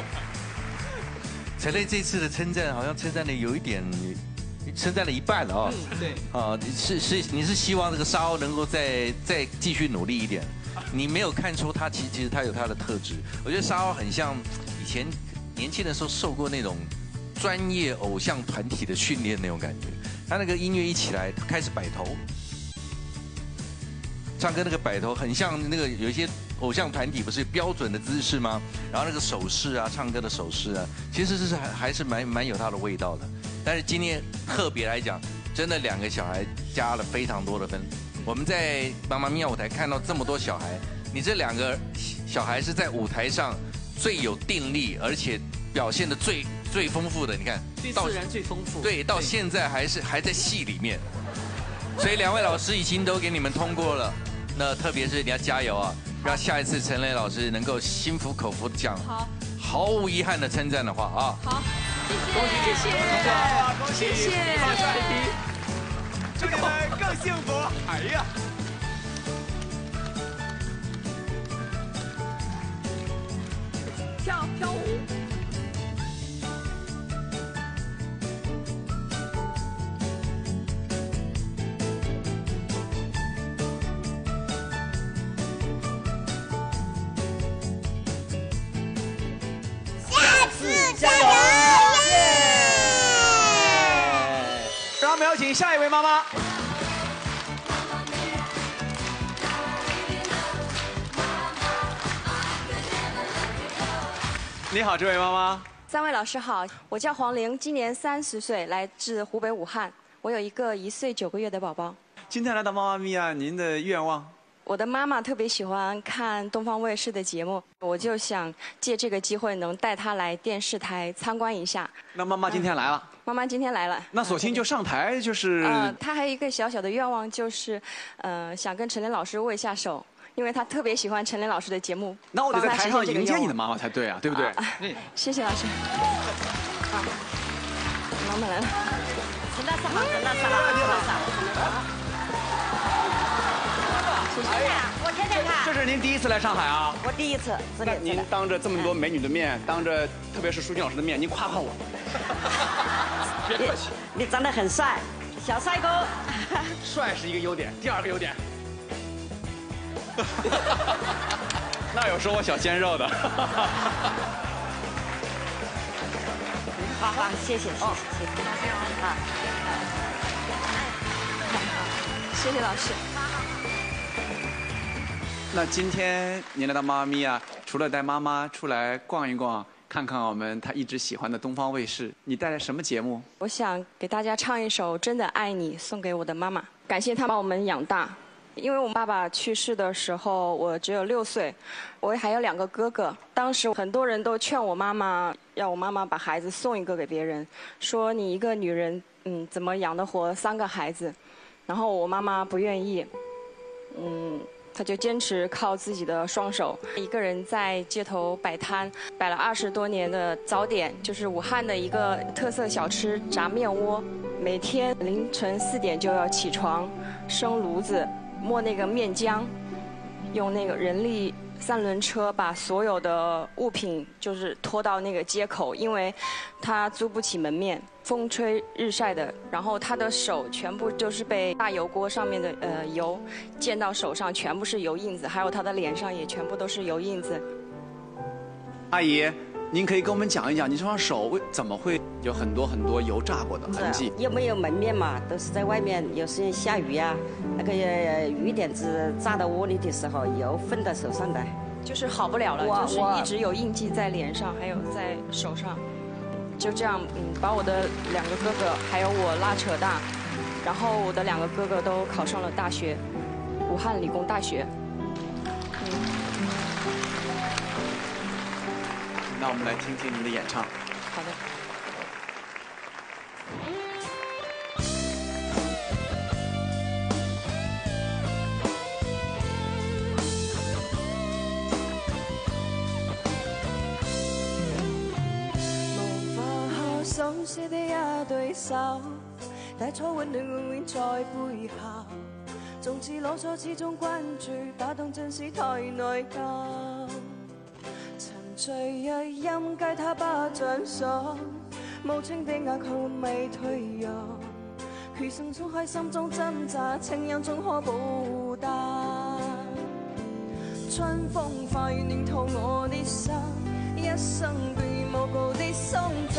Speaker 3: 陈雷这次的称赞好像称赞的有一点，称赞了一半了哦。
Speaker 7: 嗯，对。
Speaker 3: 啊，是是，你是希望这个沙鸥能够再再继续努力一点。你没有看出他其实其实他有他的特质。我觉得沙鸥很像以前年轻的时候受过那种专业偶像团体的训练那种感觉。他那个音乐一起来，开始摆头，唱歌那个摆头很像那个有一些偶像团体不是标准的姿势吗？然后那个手势啊，唱歌的手势啊，其实是还还是蛮蛮有它的味道的。但是今天特别来讲，真的两个小孩加了非常多的分。我们在妈妈咪呀舞台看到这么多小孩，你这两个小孩是在舞台上最有定力，而且表现的最最丰富的。你看，
Speaker 7: 最自然、最丰富。
Speaker 3: 对，到现在还是还在戏里面。所以两位老师已经都给你们通过了，那特别是你要加油啊，让下一次陈雷老师能够心服口服的讲，
Speaker 14: 好，
Speaker 3: 毫无遗憾的称赞的话啊。
Speaker 14: 好，
Speaker 7: 恭喜谢谢，
Speaker 16: 恭喜，
Speaker 7: 谢谢。
Speaker 16: 祝你们更幸福！哎呀，
Speaker 7: 跳跳舞。
Speaker 16: 有请下一位妈妈。你好，这位妈妈。
Speaker 17: 三位老师好，我叫黄玲，今年三十岁，来自湖北武汉。我有一个一岁九个月的宝宝。
Speaker 16: 今天来到妈妈咪呀，您的愿望？
Speaker 17: 我的妈妈特别喜欢看东方卫视的节目，我就想借这个机会能带她来电视台参观一下。
Speaker 16: 那妈妈今天来了。
Speaker 17: 嗯、妈妈今天来了。
Speaker 16: 那索性就上台，就是。
Speaker 17: 呃，她还有一个小小的愿望，就是呃，想跟陈琳老师握一下手。因为他特别喜欢陈琳老师的节目，
Speaker 16: 那我得在台上迎接你的妈妈才对啊，对不对？
Speaker 17: 嗯，谢谢老师。好，妈妈来了。
Speaker 10: 陈大嫂，陈大嫂，陈大嫂。
Speaker 17: 谢谢。
Speaker 10: 我天天看。
Speaker 16: 这是您第一次来上海啊？
Speaker 10: 我第一次。
Speaker 16: 那您当着这么多美女的面，当着特别是舒静老师的面，您夸夸我。别客气。
Speaker 10: 你长得很帅，小帅哥。
Speaker 16: 帅是一个优点，第二个优点。那有说我小鲜肉的。
Speaker 10: 好好，谢谢谢谢谢谢。好，
Speaker 17: 谢谢老师。
Speaker 16: 那今天您来到妈妈咪呀，除了带妈妈出来逛一逛，看看我们她一直喜欢的东方卫视，你带来什么节目？
Speaker 17: 我想给大家唱一首《真的爱你》，送给我的妈妈，感谢她把我们养大。因为我爸爸去世的时候，我只有六岁，我还有两个哥哥。当时很多人都劝我妈妈，让我妈妈把孩子送一个给别人，说你一个女人，嗯，怎么养得活三个孩子？然后我妈妈不愿意，嗯，她就坚持靠自己的双手，一个人在街头摆摊，摆了二十多年的早点，就是武汉的一个特色小吃炸面窝。每天凌晨四点就要起床，生炉子。磨那个面浆，用那个人力三轮车把所有的物品就是拖到那个街口，因为他租不起门面，风吹日晒的，然后他的手全部就是被大油锅上面的呃油溅到手上，全部是油印子，还有他的脸上也全部都是油印子。
Speaker 16: 阿姨，您可以跟我们讲一讲，你这双手为怎么会有很多很多油炸过的痕迹？
Speaker 10: 又没有门面嘛，都是在外面，有时间下雨呀、啊，那个雨点子炸到窝里的时候，油分在手上的，
Speaker 17: 就是好不了了，就是一直有印记在脸上，还有在手上，就这样，嗯，把我的两个哥哥还有我拉扯大，然后我的两个哥哥都考上了大学，武汉理工大学。嗯。
Speaker 16: 那我们来听听您的演唱。
Speaker 17: 好的。
Speaker 13: 無法熟悉的一對手，帶錯溫暖永遠在背後，縱使攞錯始終關注，打動真是太內疚。隨若音階他不像數，無情的壓扣未退讓，餘生鬆開心中掙扎，情人總可報答。春風化雨暖透我的心，一生被無告的送贈。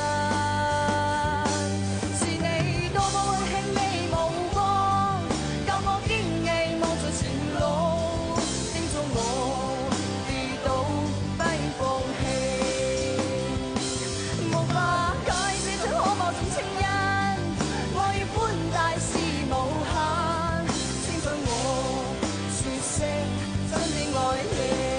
Speaker 13: 是你多麼溫馨的目光，教我堅毅望着前路，叮囑我跌倒不放棄。無法解釋怎可貌像情人，愛與寬大是無限，請准我說聲真的愛你。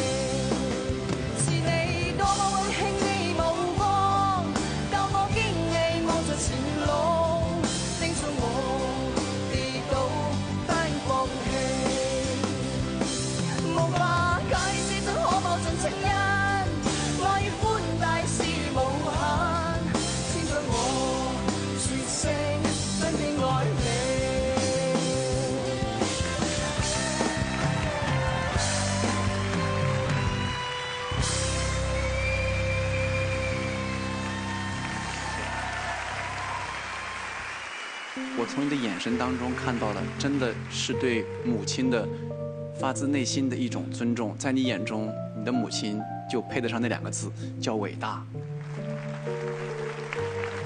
Speaker 16: 我从你的眼神当中看到了，真的是对母亲的发自内心的一种尊重。在你眼中，你的母亲就配得上那两个字，叫伟大。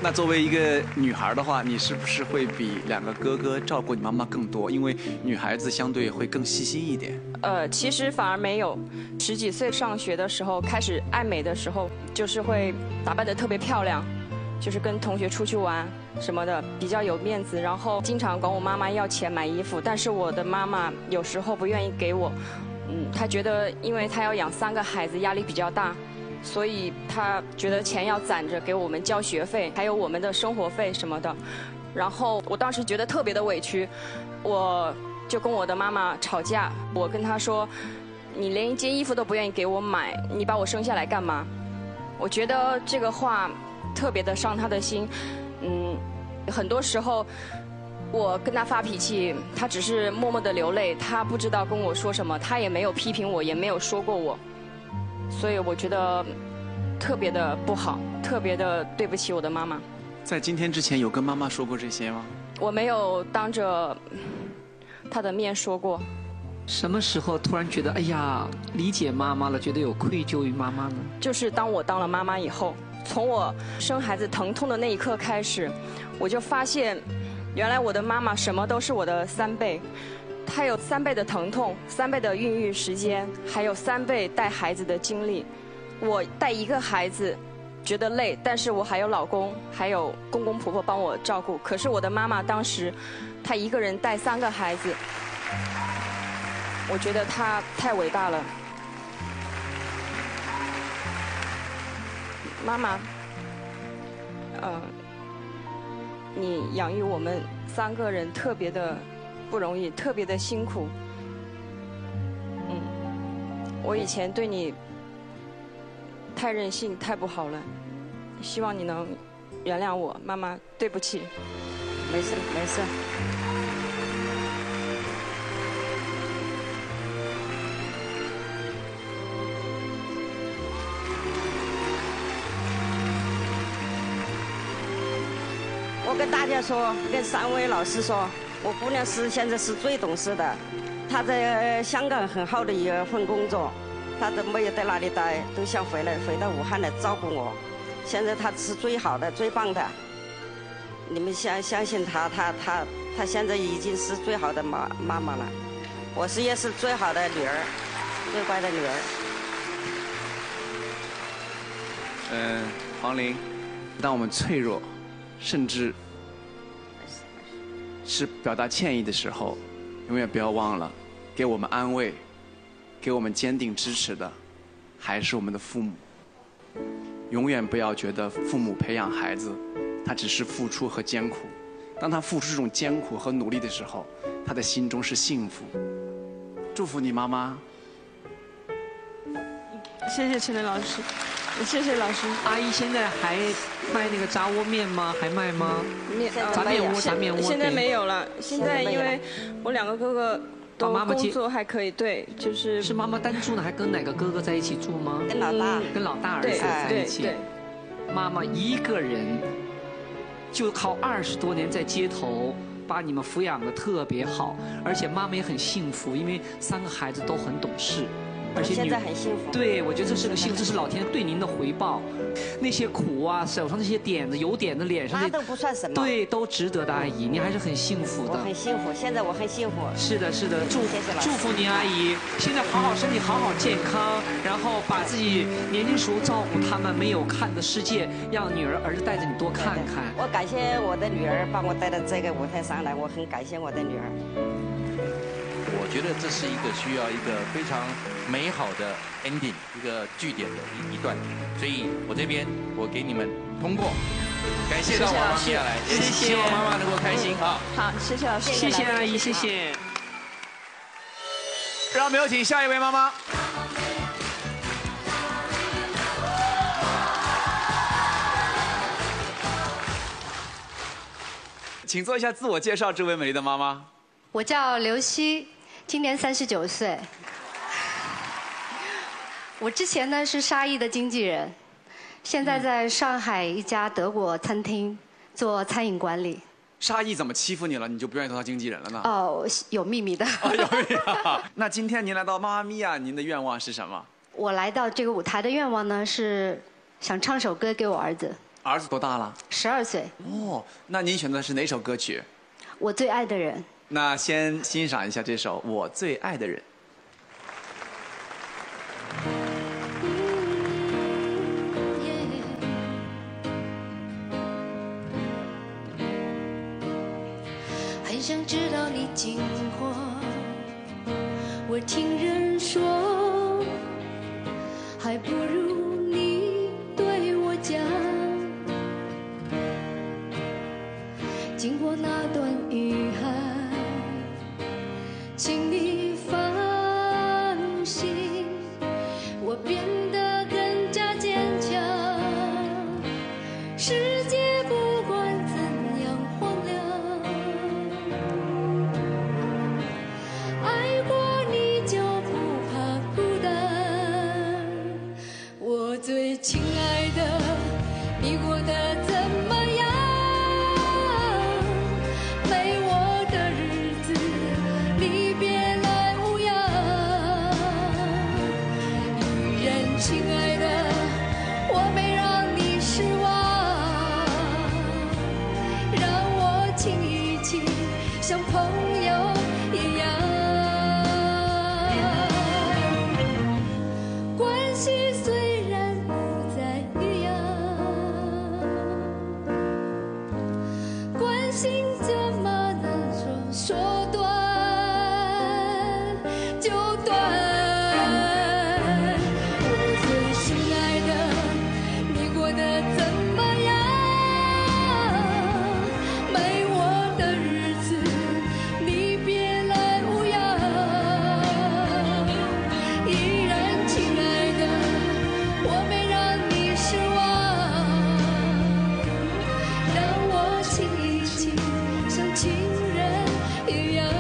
Speaker 16: 那作为一个女孩的话，你是不是会比两个哥哥照顾你妈妈更多？因为女孩子相对会更细心一点。
Speaker 17: 呃，其实反而没有。十几岁上学的时候，开始爱美的时候，就是会打扮得特别漂亮，就是跟同学出去玩什么的，比较有面子。然后经常管我妈妈要钱买衣服，但是我的妈妈有时候不愿意给我。嗯，她觉得因为她要养三个孩子，压力比较大。所以他觉得钱要攒着给我们交学费，还有我们的生活费什么的。然后我当时觉得特别的委屈，我就跟我的妈妈吵架。我跟她说：“你连一件衣服都不愿意给我买，你把我生下来干嘛？”我觉得这个话特别的伤她的心。嗯，很多时候我跟她发脾气，她只是默默的流泪，她不知道跟我说什么，她也没有批评我，也没有说过我。所以我觉得特别的不好，特别的对不起我的妈妈。
Speaker 16: 在今天之前有跟妈妈说过这些吗？
Speaker 17: 我没有当着她的面说过。
Speaker 7: 什么时候突然觉得哎呀理解妈妈了，觉得有愧疚于妈妈呢？
Speaker 17: 就是当我当了妈妈以后，从我生孩子疼痛的那一刻开始，我就发现原来我的妈妈什么都是我的三倍。她有三倍的疼痛，三倍的孕育时间，还有三倍带孩子的精力。我带一个孩子觉得累，但是我还有老公，还有公公婆婆帮我照顾。可是我的妈妈当时，她一个人带三个孩子，我觉得她太伟大了。妈妈，呃，你养育我们三个人特别的不容易，特别的辛苦。嗯，我以前对你太任性，太不好了，希望你能原谅我，妈妈，对不起。
Speaker 10: 没事，没事。我跟大家说，跟三位老师说。我姑娘是现在是最懂事的，她在香港很好的一份工作，她都没有在哪里待，都想回来回到武汉来照顾我。现在她是最好的、最棒的，你们相相信她，她她她现在已经是最好的妈妈妈了。我是也是最好的女儿，最乖的女儿。
Speaker 16: 嗯，黄玲，当我们脆弱，甚至是表达歉意的时候，永远不要忘了，给我们安慰、给我们坚定支持的，还是我们的父母。永远不要觉得父母培养孩子，他只是付出和艰苦。当他付出这种艰苦和努力的时候，他的心中是幸福。祝福你妈妈。
Speaker 14: 谢谢陈磊老师。谢谢老师。
Speaker 7: 阿姨现在还卖那个炸窝面吗？还卖吗？
Speaker 17: 面
Speaker 7: 炸面窝，炸面窝。
Speaker 17: 现在没有了。现在因为我两个哥哥都工作还可以，对，就是
Speaker 7: 是妈妈单住呢，还跟哪个哥哥在一起住吗？
Speaker 10: 跟老大，
Speaker 7: 跟老大儿子在一起。妈妈一个人就靠二十多年在街头把你们抚养的特别好，而且妈妈也很幸福，因为三个孩子都很懂事。而且
Speaker 10: 现在很幸福。
Speaker 7: 对，我觉得这是个幸福，这是老天对您的回报。那些苦啊，手上这些点子、油点子，脸上
Speaker 10: 那都不算什么。
Speaker 7: 对，都值得的，阿姨，您还是很幸福的。
Speaker 10: 我很幸福，现在我很幸福。
Speaker 7: 是的，是的，祝祝福您，阿姨，现在好好身体，好好健康，然后把自己年轻时候照顾他们没有看的世界，让女儿儿子带着你多看看。
Speaker 10: 我感谢我的女儿把我带到这个舞台上来，我很感谢我的女儿。
Speaker 3: 我觉得这是一个需要一个非常美好的 ending， 一个句点的一一段，所以我这边我给你们通过，感谢到王妈咪来，也希望妈妈能够开心啊。
Speaker 14: 好，谢谢老师，
Speaker 7: 谢谢阿姨，谢谢。
Speaker 16: 让我们有请下一位妈妈。请做一下自我介绍，这位美丽的妈妈。
Speaker 18: 我叫刘希。今年三十九岁，我之前呢是沙溢的经纪人，现在在上海一家德国餐厅做餐饮管理。
Speaker 16: 沙溢怎么欺负你了，你就不愿意做他经纪人了呢？
Speaker 18: 哦，有秘密的。
Speaker 16: 哦、有秘密、啊。那今天您来到妈妈咪呀，您的愿望是什么？
Speaker 18: 我来到这个舞台的愿望呢是想唱首歌给我儿子。
Speaker 16: 儿子多大了？
Speaker 18: 十二岁。
Speaker 16: 哦，那您选择的是哪首歌曲？
Speaker 18: 我最爱的人。
Speaker 16: 那先欣赏一下这首《我最爱的人》。
Speaker 13: 很想知道你近况，我听人说，还不如你对我讲。经过那段雨海，请你放心，我变得更加坚强。世界不管怎样荒凉，爱过你就不怕孤单。我最亲爱的，你过得怎么样？没我的日子，你别来无恙。依然亲爱的，我没让你失望，让我亲一亲，像朋友一样。关系虽然不再一样，关心怎么能说说断就断？我最心爱的，你过得怎么样？没我的日子，你别来无恙。依然亲爱的，我没让你失望，让我亲一亲，像情人一样。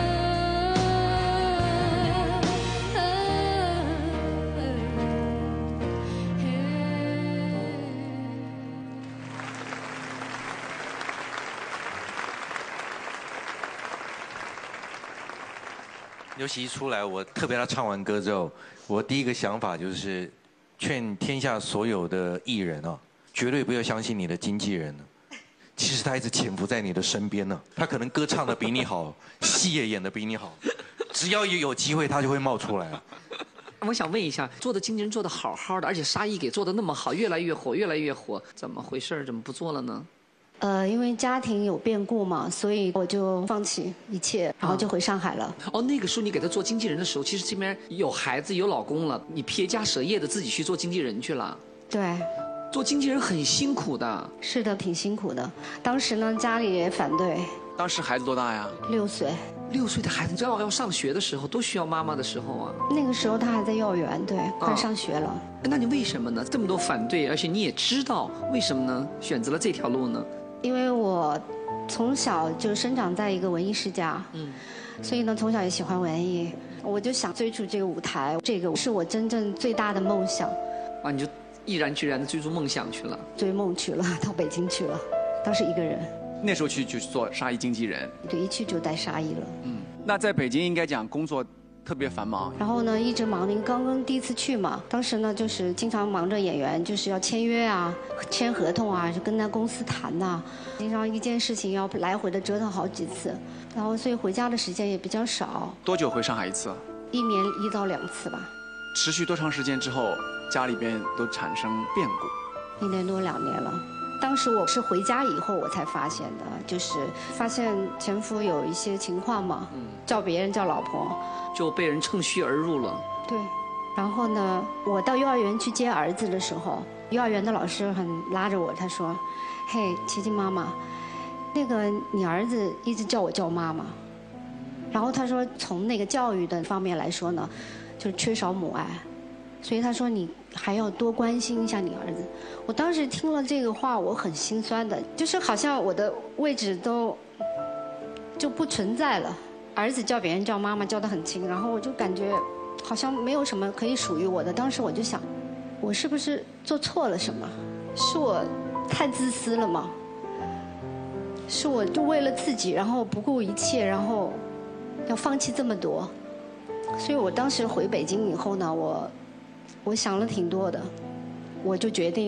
Speaker 3: 尤其一出来，我特别他唱完歌之后，我第一个想法就是劝天下所有的艺人啊，绝对不要相信你的经纪人呢。其实他一直潜伏在你的身边呢，他可能歌唱的比你好，戏也演的比你好，只要有机会他就会冒出来啊。
Speaker 7: 我想问一下，做的经纪人做的好好的，而且沙溢给做的那么好，越来越火，越来越火，怎么回事？怎么不做了呢？
Speaker 18: 呃，因为家庭有变故嘛，所以我就放弃一切，然后就回上海了。
Speaker 7: 哦，那个时候你给他做经纪人的时候，其实这边有孩子有老公了，你撇家舍业的自己去做经纪人去了。
Speaker 18: 对，
Speaker 7: 做经纪人很辛苦的。
Speaker 18: 是的，挺辛苦的。当时呢，家里也反对。
Speaker 16: 当时孩子多大呀？
Speaker 18: 六岁。
Speaker 7: 六岁的孩子，你知道要上学的时候，都需要妈妈的时候啊。
Speaker 18: 那个时候他还在幼儿园，对，快上学了。
Speaker 7: 那你为什么呢？这么多反对，而且你也知道为什么呢？选择了这条路呢？
Speaker 18: 因为我从小就生长在一个文艺世家，嗯，所以呢，从小也喜欢文艺，我就想追逐这个舞台，这个是我真正最大的梦想。
Speaker 7: 啊，你就毅然决然的追逐梦想去了，
Speaker 18: 追梦去了，到北京去了，当时一个人。
Speaker 16: 那时候去就做沙溢经纪人，
Speaker 18: 对，一去就带沙溢了。
Speaker 16: 嗯，那在北京应该讲工作特别繁忙。
Speaker 18: 然后呢，一直忙，您刚刚第一次去嘛，当时呢就是经常忙着演员，就是要签约啊、签合同啊，就跟那公司谈呐、啊，经常一件事情要来回的折腾好几次，然后所以回家的时间也比较少。
Speaker 16: 多久回上海一次？
Speaker 18: 一年一到两次吧。
Speaker 16: 持续多长时间之后，家里边都产生变故？
Speaker 18: 一年多两年了。当时我是回家以后我才发现的，就是发现前夫有一些情况嘛，嗯、叫别人叫老婆，
Speaker 7: 就被人趁虚而入了。
Speaker 18: 对，然后呢，我到幼儿园去接儿子的时候，幼儿园的老师很拉着我，他说：“嘿，琪琪妈妈，那个你儿子一直叫我叫妈妈。”然后他说，从那个教育的方面来说呢，就是缺少母爱，所以他说你还要多关心一下你儿子。我当时听了这个话，我很心酸的，就是好像我的位置都就不存在了。儿子叫别人叫妈妈叫得很亲，然后我就感觉好像没有什么可以属于我的。当时我就想，我是不是做错了什么？是我太自私了吗？是我就为了自己，然后不顾一切，然后要放弃这么多。所以我当时回北京以后呢，我我想了挺多的，我就决定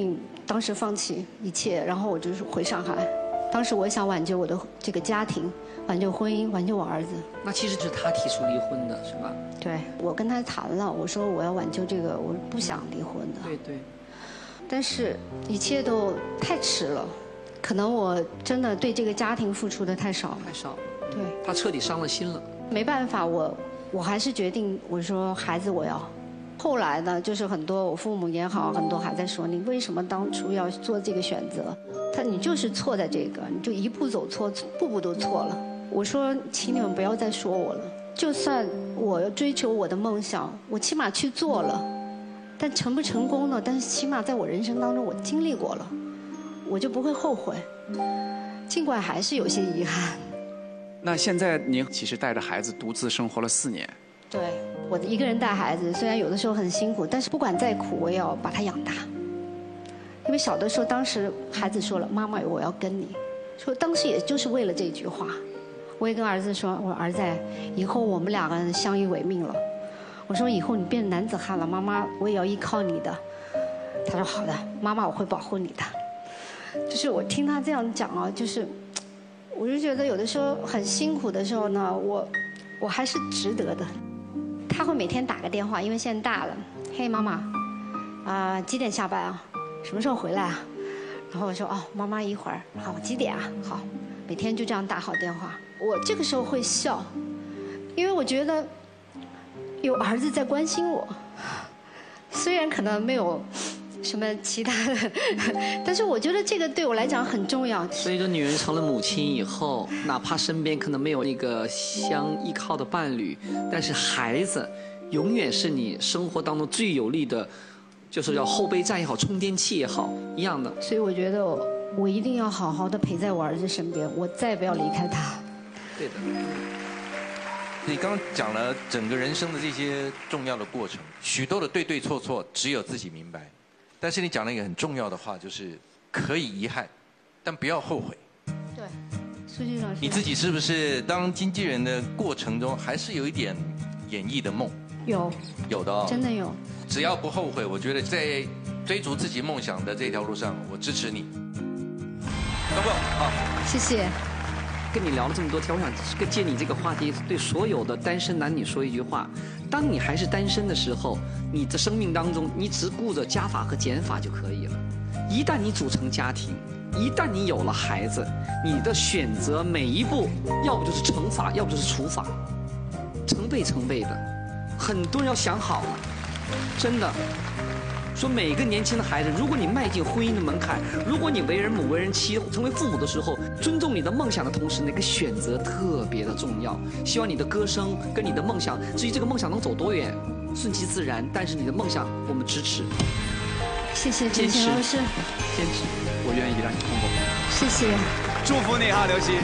Speaker 18: 当时放弃一切，然后我就是回上海。当时我想挽救我的这个家庭，挽救婚姻，挽救我儿子。
Speaker 7: 那其实是他提出离婚的，是吧？
Speaker 18: 对，我跟他谈了，我说我要挽救这个，我不想离婚的。
Speaker 7: 对对。
Speaker 18: 但是，一切都太迟了，可能我真的对这个家庭付出的太少了。
Speaker 7: 太少了。
Speaker 18: 对。
Speaker 7: 他彻底伤了心了。
Speaker 18: 没办法，我我还是决定，我说孩子我要。后来呢，就是很多我父母也好，很多还在说你为什么当初要做这个选择？他你就是错在这个，你就一步走错，步步都错了。我说，请你们不要再说我了。就算我要追求我的梦想，我起码去做了，但成不成功呢？但是起码在我人生当中我经历过了，我就不会后悔。尽管还是有些遗憾。
Speaker 16: 那现在您其实带着孩子独自生活了四年。
Speaker 18: 对，我一个人带孩子，虽然有的时候很辛苦，但是不管再苦，我也要把他养大。因为小的时候，当时孩子说了：“妈妈，我要跟你。”说当时也就是为了这句话，我也跟儿子说：“我说儿子，以后我们两个人相依为命了。我说以后你变成男子汉了，妈妈我也要依靠你的。”他说：“好的，妈妈我会保护你的。”就是我听他这样讲啊，就是我就觉得有的时候很辛苦的时候呢，我我还是值得的。他会每天打个电话，因为现在大了，嘿妈妈，啊、呃、几点下班啊？什么时候回来啊？然后我说哦，妈妈一会儿，好几点啊？好，每天就这样打好电话。我这个时候会笑，因为我觉得有儿子在关心我，虽然可能没有什么其他的，但是我觉得这个对我来讲很重要。
Speaker 7: 所以说，女人成了母亲以后，哪怕身边可能没有那个相依靠的伴侣，但是孩子永远是你生活当中最有力的，就是叫后备站也好，充电器也好，一样的。
Speaker 18: 所以我觉得我我一定要好好的陪在我儿子身边，我再也不要离开他。
Speaker 7: 对的。
Speaker 3: 你刚刚讲了整个人生的这些重要的过程，许多的对对错错，只有自己明白。但是你讲了一个很重要的话，就是可以遗憾，但不要后悔。
Speaker 18: 对，苏局长，
Speaker 3: 你自己是不是当经纪人的过程中，还是有一点演艺的梦？
Speaker 18: 有，
Speaker 3: 有的哦，
Speaker 18: 真的有。
Speaker 3: 只要不后悔，我觉得在追逐自己梦想的这条路上，我支持你。高不好，
Speaker 18: 谢谢。
Speaker 7: 跟你聊了这么多天，我想跟借你这个话题，对所有的单身男女说一句话：当你还是单身的时候，你的生命当中，你只顾着加法和减法就可以了。一旦你组成家庭，一旦你有了孩子，你的选择每一步，要不就是乘法，要不就是除法，成倍成倍的。很多人要想好了，真的。说每个年轻的孩子，如果你迈进婚姻的门槛，如果你为人母为人妻，成为父母的时候，尊重你的梦想的同时，那个选择特别的重要。希望你的歌声跟你的梦想，至于这个梦想能走多远，顺其自然，但是你的梦想我们支持。
Speaker 18: 谢谢坚持老师，
Speaker 7: 坚持，
Speaker 16: 我愿意让你通过。
Speaker 18: 谢谢，
Speaker 16: 祝福你哈，刘希。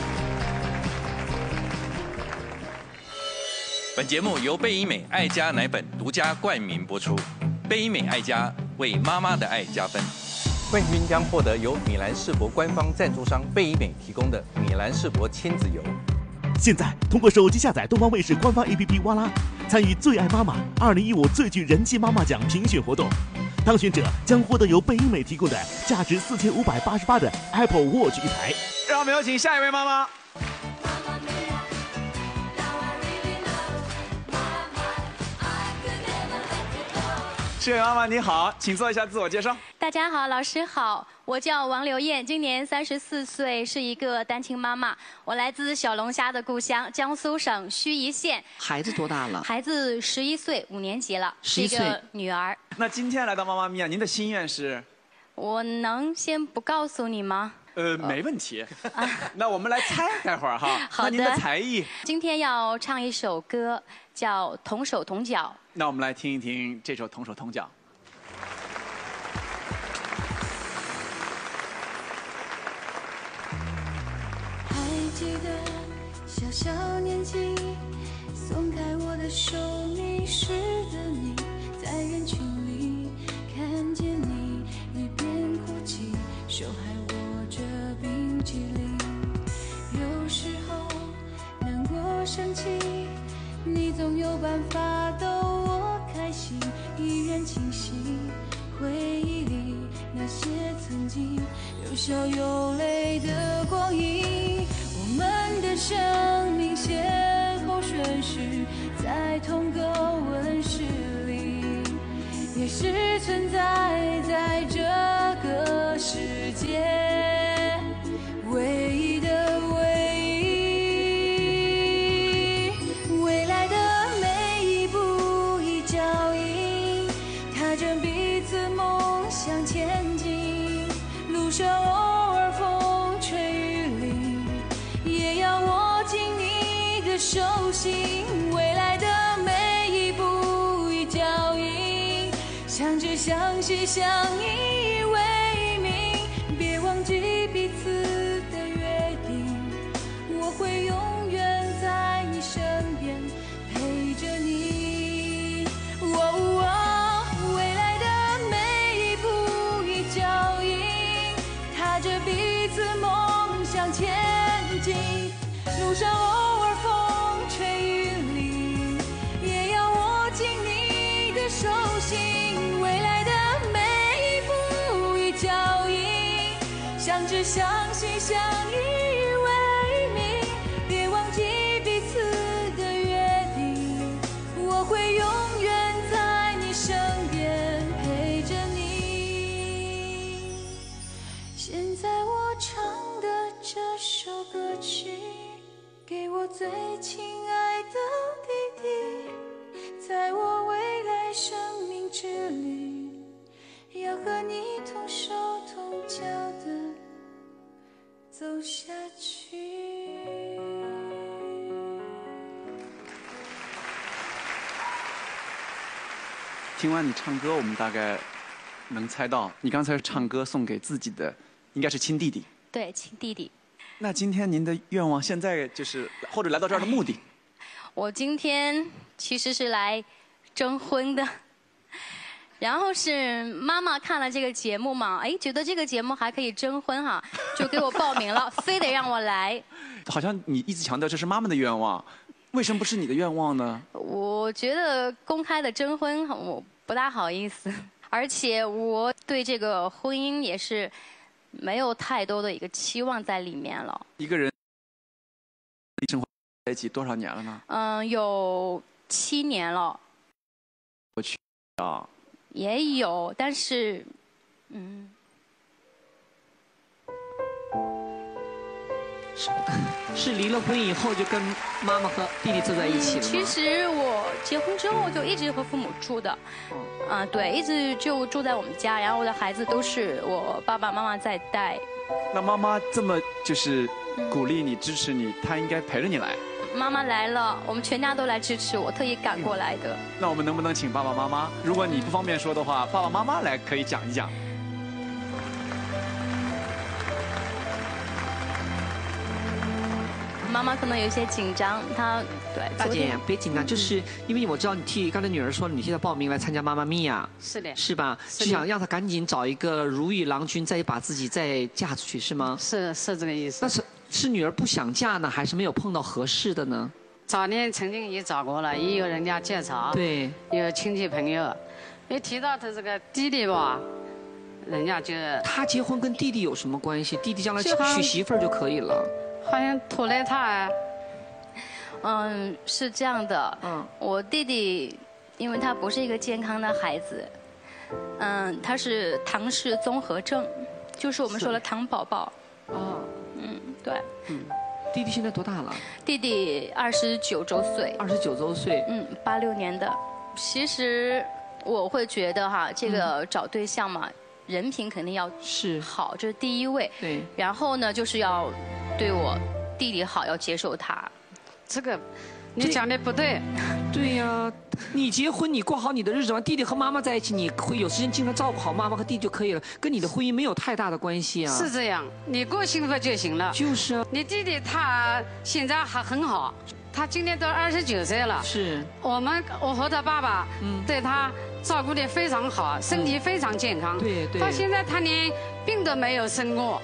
Speaker 2: 本节目由贝医美爱家奶粉独家冠名播出。贝医美爱家为妈妈的爱加分。冠军将获得由米兰世博官方赞助商贝医美提供的米兰世博亲子游。
Speaker 1: 现在通过手机下载东方卫视官方 A P P 哇啦，参与最爱妈妈二零一五最具人气妈妈奖评选活动，当选者将获得由贝医美提供的价值四千五百八十八的 Apple Watch 一台。
Speaker 16: 让我们有请下一位妈妈。这位妈妈你好，请做一下自我介绍。
Speaker 19: 大家好，老师好，我叫王刘燕，今年三十四岁，是一个单亲妈妈。我来自小龙虾的故乡江苏省盱眙县。
Speaker 7: 孩子多大了？
Speaker 19: 孩子十一岁，五年级了，是一个女儿。
Speaker 16: 那今天来到妈妈咪呀，您的心愿是？
Speaker 19: 我能先不告诉你吗？
Speaker 16: 呃，没问题。啊、那我们来猜，待会儿哈。
Speaker 19: 好的。
Speaker 16: 那您的才艺？
Speaker 19: 今天要唱一首歌，叫《同手同脚》。
Speaker 16: 那我们来听一听这首《同手同脚》。
Speaker 8: 还记得小小年纪，松开我的手，迷失的你，在人群里看见你，一边哭泣，手还握着冰淇淋。有时候难过生气，你总有办法逗我开心，依然清晰回忆里那些曾
Speaker 13: 多少有泪的光阴，我们的生命先后顺序在同个温室里，也是存在在这个世界唯一的唯一。未来的每一步一脚印，踏着彼此梦想前进，路上偶尔风吹雨淋，也要握紧你的手心。未来的每一步一脚印，向着相惜相依为命，别忘记彼此的约定，我会永远在你身边陪着你。哦哦，未来的每一步一脚印，踏着彼此梦想前进，路上偶尔风吹雨淋，也要握紧你的手心。未来的每一步一脚印，向着相惜相依为命，别忘记彼此的约定，我会永远在你身边陪着你。现在我唱的这首歌曲，给我最亲爱的弟弟，在我未来生命之旅，要和你同手同脚的走下去。
Speaker 16: 听完你唱歌，我们大概能猜到，你刚才唱歌送给自己的应该是亲弟弟。
Speaker 19: 对，亲弟弟。
Speaker 16: 那今天您的愿望现在就是或者来到这儿的目的？
Speaker 19: 我今天其实是来征婚的，然后是妈妈看了这个节目嘛，哎，觉得这个节目还可以征婚哈，就给我报名了，非得让我来。
Speaker 16: 好像你一直强调这是妈妈的愿望，为什么不是你的愿望呢？
Speaker 19: 我觉得公开的征婚我不大好意思，而且我对这个婚姻也是没有太多的一个期望在里面了。
Speaker 16: 一个人生活在一起多少年了呢？
Speaker 19: 嗯，有七年了。
Speaker 16: 我去啊。
Speaker 19: 也有，但是，嗯。
Speaker 7: 是是离了婚以后就跟妈妈和弟弟住在一起了吗？
Speaker 19: 其实我结婚之后就一直和父母住的，啊，对，一直就住在我们家，然后我的孩子都是我爸爸妈妈在带。
Speaker 16: 那妈妈这么就是鼓励你、支持你，她应该陪着你来。
Speaker 19: 妈妈来了，我们全家都来支持我，特意赶过来的。
Speaker 16: 那我们能不能请爸爸妈妈？如果你不方便说的话，爸爸妈妈来可以讲一讲。
Speaker 19: 妈妈可能有一些紧张，她对。
Speaker 7: 大姐别紧张，就是因为我知道你替刚才女儿说你替她报名来参加妈妈咪呀，
Speaker 20: 是的，
Speaker 7: 是吧？就想让她赶紧找一个如意郎君，再把自己再嫁出去，是吗？
Speaker 20: 是是这个意思。
Speaker 7: 但是是女儿不想嫁呢，还是没有碰到合适的呢？
Speaker 20: 早年曾经也找过了，也有人家介绍，
Speaker 7: 对，
Speaker 20: 有亲戚朋友，一提到他这个弟弟吧，人家就
Speaker 7: 他结婚跟弟弟有什么关系？弟弟将来娶媳妇儿就可以了。
Speaker 20: 好像拖累他啊。
Speaker 19: 嗯，是这样的。嗯，我弟弟，因为他不是一个健康的孩子，嗯，他是唐氏综合症，就是我们说的唐宝宝。
Speaker 7: 哦。
Speaker 19: 嗯，对。
Speaker 7: 嗯。弟弟现在多大了？
Speaker 19: 弟弟二十九周岁。
Speaker 7: 二十九周岁。
Speaker 19: 嗯，八六年的。其实我会觉得哈，这个找对象嘛，嗯、人品肯定要
Speaker 7: 是
Speaker 19: 好，这是第一位。
Speaker 7: 对。
Speaker 19: 然后呢，就是要对我弟弟好，要接受他。
Speaker 20: 这个，你讲的不对。
Speaker 7: 对呀，你结婚，你过好你的日子嘛，弟弟和妈妈在一起，你会有时间尽量照顾好妈妈和弟弟就可以了，跟你的婚姻没有太大的关系啊。
Speaker 20: 是这样，你过幸福就行了。
Speaker 7: 就是啊。
Speaker 20: 你弟弟他现在还很好，他今年都二十九岁了。
Speaker 7: 是。
Speaker 20: 我们我和他爸爸，嗯，对他照顾得非常好，身体非常健康。
Speaker 7: 对对。
Speaker 20: 到现在他连病都没有生过。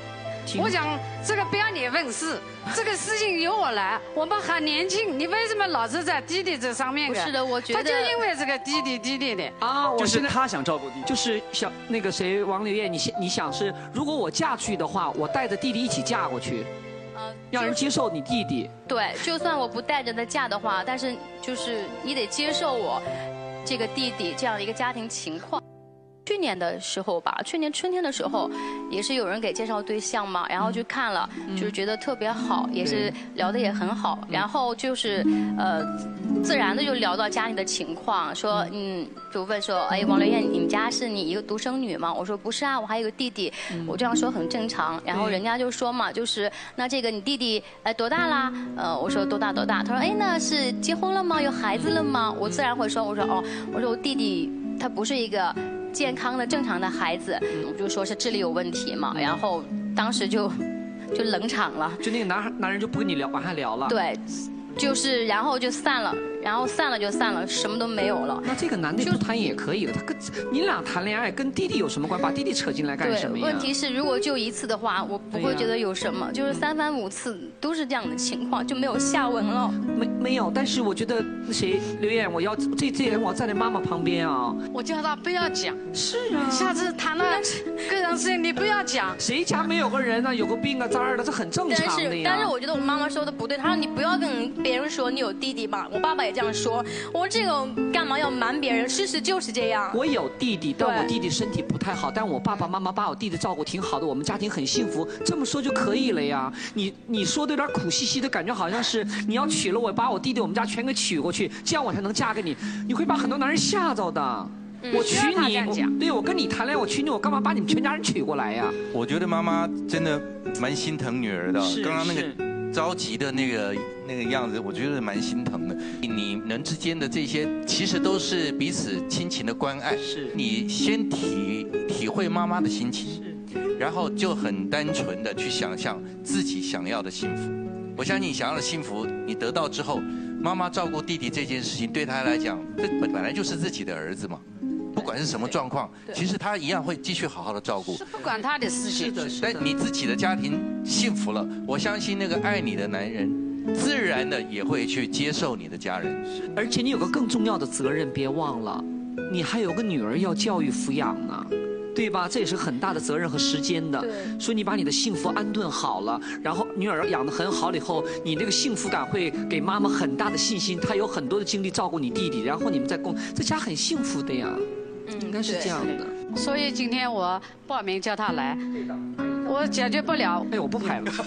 Speaker 20: 我讲这个不要你问事，这个事情由我来。我们还年轻，你为什么老是在弟弟这上面？
Speaker 12: 不是的，我觉得
Speaker 20: 他就因为这个弟弟弟弟的
Speaker 7: 啊，
Speaker 4: 就是他想照顾弟弟，
Speaker 7: 就是想那个谁，王刘烨，你想你想是，如果我嫁去的话，我带着弟弟一起嫁过去，呃，让人接受你弟弟。
Speaker 19: 对，就算我不带着他嫁的话，但是就是你得接受我这个弟弟这样的一个家庭情况。去年的时候吧，去年春天的时候，也是有人给介绍对象嘛，然后去看了，
Speaker 7: 嗯、
Speaker 19: 就是觉得特别好，也是聊得也很好，然后就是呃，自然的就聊到家里的情况，说嗯，就问说，哎，王刘烨，你们家是你一个独生女吗？我说不是啊，我还有个弟弟，嗯、我这样说很正常。然后人家就说嘛，就是那这个你弟弟呃多大啦？呃，我说多大多大？他说哎，那是结婚了吗？有孩子了吗？我自然会说，我说哦，我说我弟弟他不是一个健康的正常的孩子，我就说是智力有问题嘛，然后当时就就冷场了，
Speaker 7: 就那个男孩男人就不跟你聊往下聊了，
Speaker 19: 对，就是然后就散了，然后散了就散了，什么都没有了。
Speaker 7: 那这个男的不谈也可以了，他跟你俩谈恋爱跟弟弟有什么关系？把弟弟扯进来干什么呀？
Speaker 19: 对，问题是如果就一次的话，我不会觉得有什么，就是三番五次都是这样的情况，就没有下文了。
Speaker 7: 没没有，但是我觉得那谁刘烨，我要这这人我站在妈妈旁边啊，
Speaker 20: 我叫他不要讲。
Speaker 7: 是啊，
Speaker 20: 下次谈了个人事情你不要讲。
Speaker 7: 谁家没有个人呢？有个病啊渣儿的，这很正常的呀。
Speaker 19: 但是但是我觉得我妈妈说的不对，她说你不要跟别人说你有弟弟吧，我爸爸也这样说。我说这个干嘛要瞒别人？事实就是这样。
Speaker 7: 我有弟弟，但我弟弟身体不太好，但我爸爸妈妈把我弟弟照顾挺好的，我们家庭很幸福，这么说就可以了呀。你你说的有点苦兮兮的感觉，好像是你要娶了我，把我弟弟我们家全给娶过去，这样我才能嫁给你，你会把很多男人吓着的。
Speaker 20: 嗯、
Speaker 7: 我娶你，我对我跟你谈恋爱，我娶你，我干嘛把你们全家人娶过来呀？
Speaker 3: 我觉得妈妈真的蛮心疼女儿的，刚刚那个着急的那个那个样子，我觉得蛮心疼的。你们之间的这些，其实都是彼此亲情的关爱。
Speaker 7: 是，
Speaker 3: 你先体体会妈妈的心情，然后就很单纯的去想象自己想要的幸福。我相信你想要的幸福，你得到之后，妈妈照顾弟弟这件事情对她来讲，这本本来就是自己的儿子嘛。不管是什么状况，其实他一样会继续好好的照顾。
Speaker 20: 是不管他的事情。
Speaker 7: 是的，是的。
Speaker 3: 但你自己的家庭幸福了，我相信那个爱你的男人，自然的也会去接受你的家人。
Speaker 7: 而且你有个更重要的责任，别忘了，你还有个女儿要教育抚养呢。对吧？这也是很大的责任和时间的。所以你把你的幸福安顿好了，然后女儿养得很好了以后，你那个幸福感会给妈妈很大的信心。她有很多的精力照顾你弟弟，然后你们在共，这家很幸福的呀。嗯，应该是这样的。
Speaker 20: 所以今天我报名叫他来，我解决不了。
Speaker 7: 哎，我不拍了，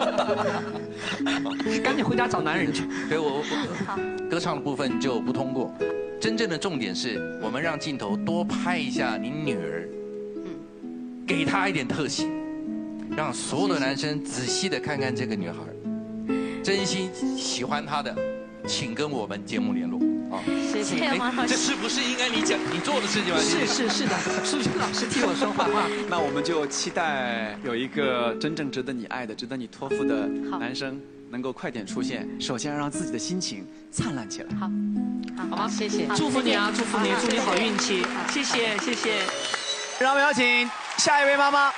Speaker 7: 赶紧回家找男人去。
Speaker 3: 所以我我歌唱的部分就不通过。真正的重点是我们让镜头多拍一下你女儿。给她一点特写，让所有的男生仔细的看看这个女孩，真心喜欢她的，请跟我们节目联络啊！
Speaker 19: 谢谢。
Speaker 3: 这是不是应该你讲你做的事情吗？
Speaker 7: 是是是的，数学老师替我说话话。
Speaker 4: 那我们就期待有一个真正值得你爱的、值得你托付的男生能够快点出现。首先让自己的心情灿烂起来。
Speaker 19: 好，
Speaker 7: 好吗？
Speaker 20: 谢谢。
Speaker 7: 祝福你啊，祝福你，祝你好运气。谢谢谢谢。
Speaker 4: 让我们有请下一位妈妈。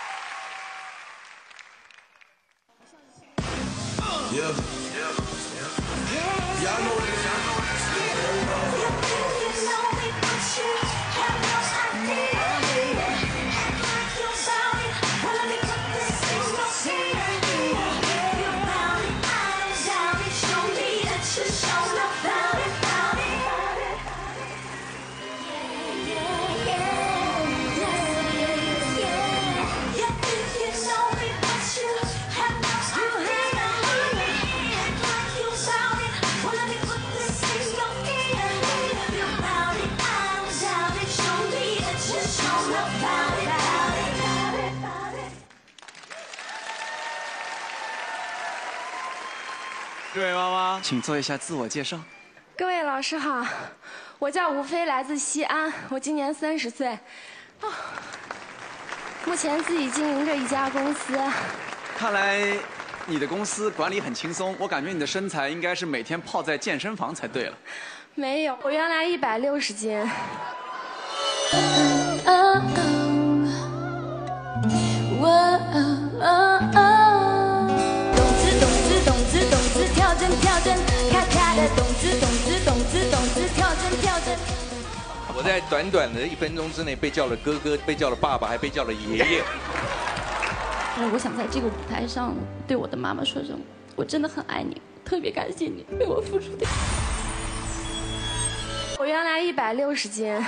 Speaker 4: 这位妈妈，请做一下自我介绍。
Speaker 14: 各位老师好，我叫吴飞，来自西安，我今年三十岁，哦，目前自己经营着一家公司。
Speaker 4: 看来你的公司管理很轻松，我感觉你的身材应该是每天泡在健身房才对了。
Speaker 14: 没有，我原来一百六十斤。
Speaker 8: 哦哦哦哦
Speaker 3: 在短短的一分钟之内被叫了哥哥，被叫了爸爸，还被叫了爷爷。
Speaker 14: 我想在这个舞台上对我的妈妈说声，我真的很爱你，特别感谢你为我付出的。
Speaker 5: 我原来一百六十斤。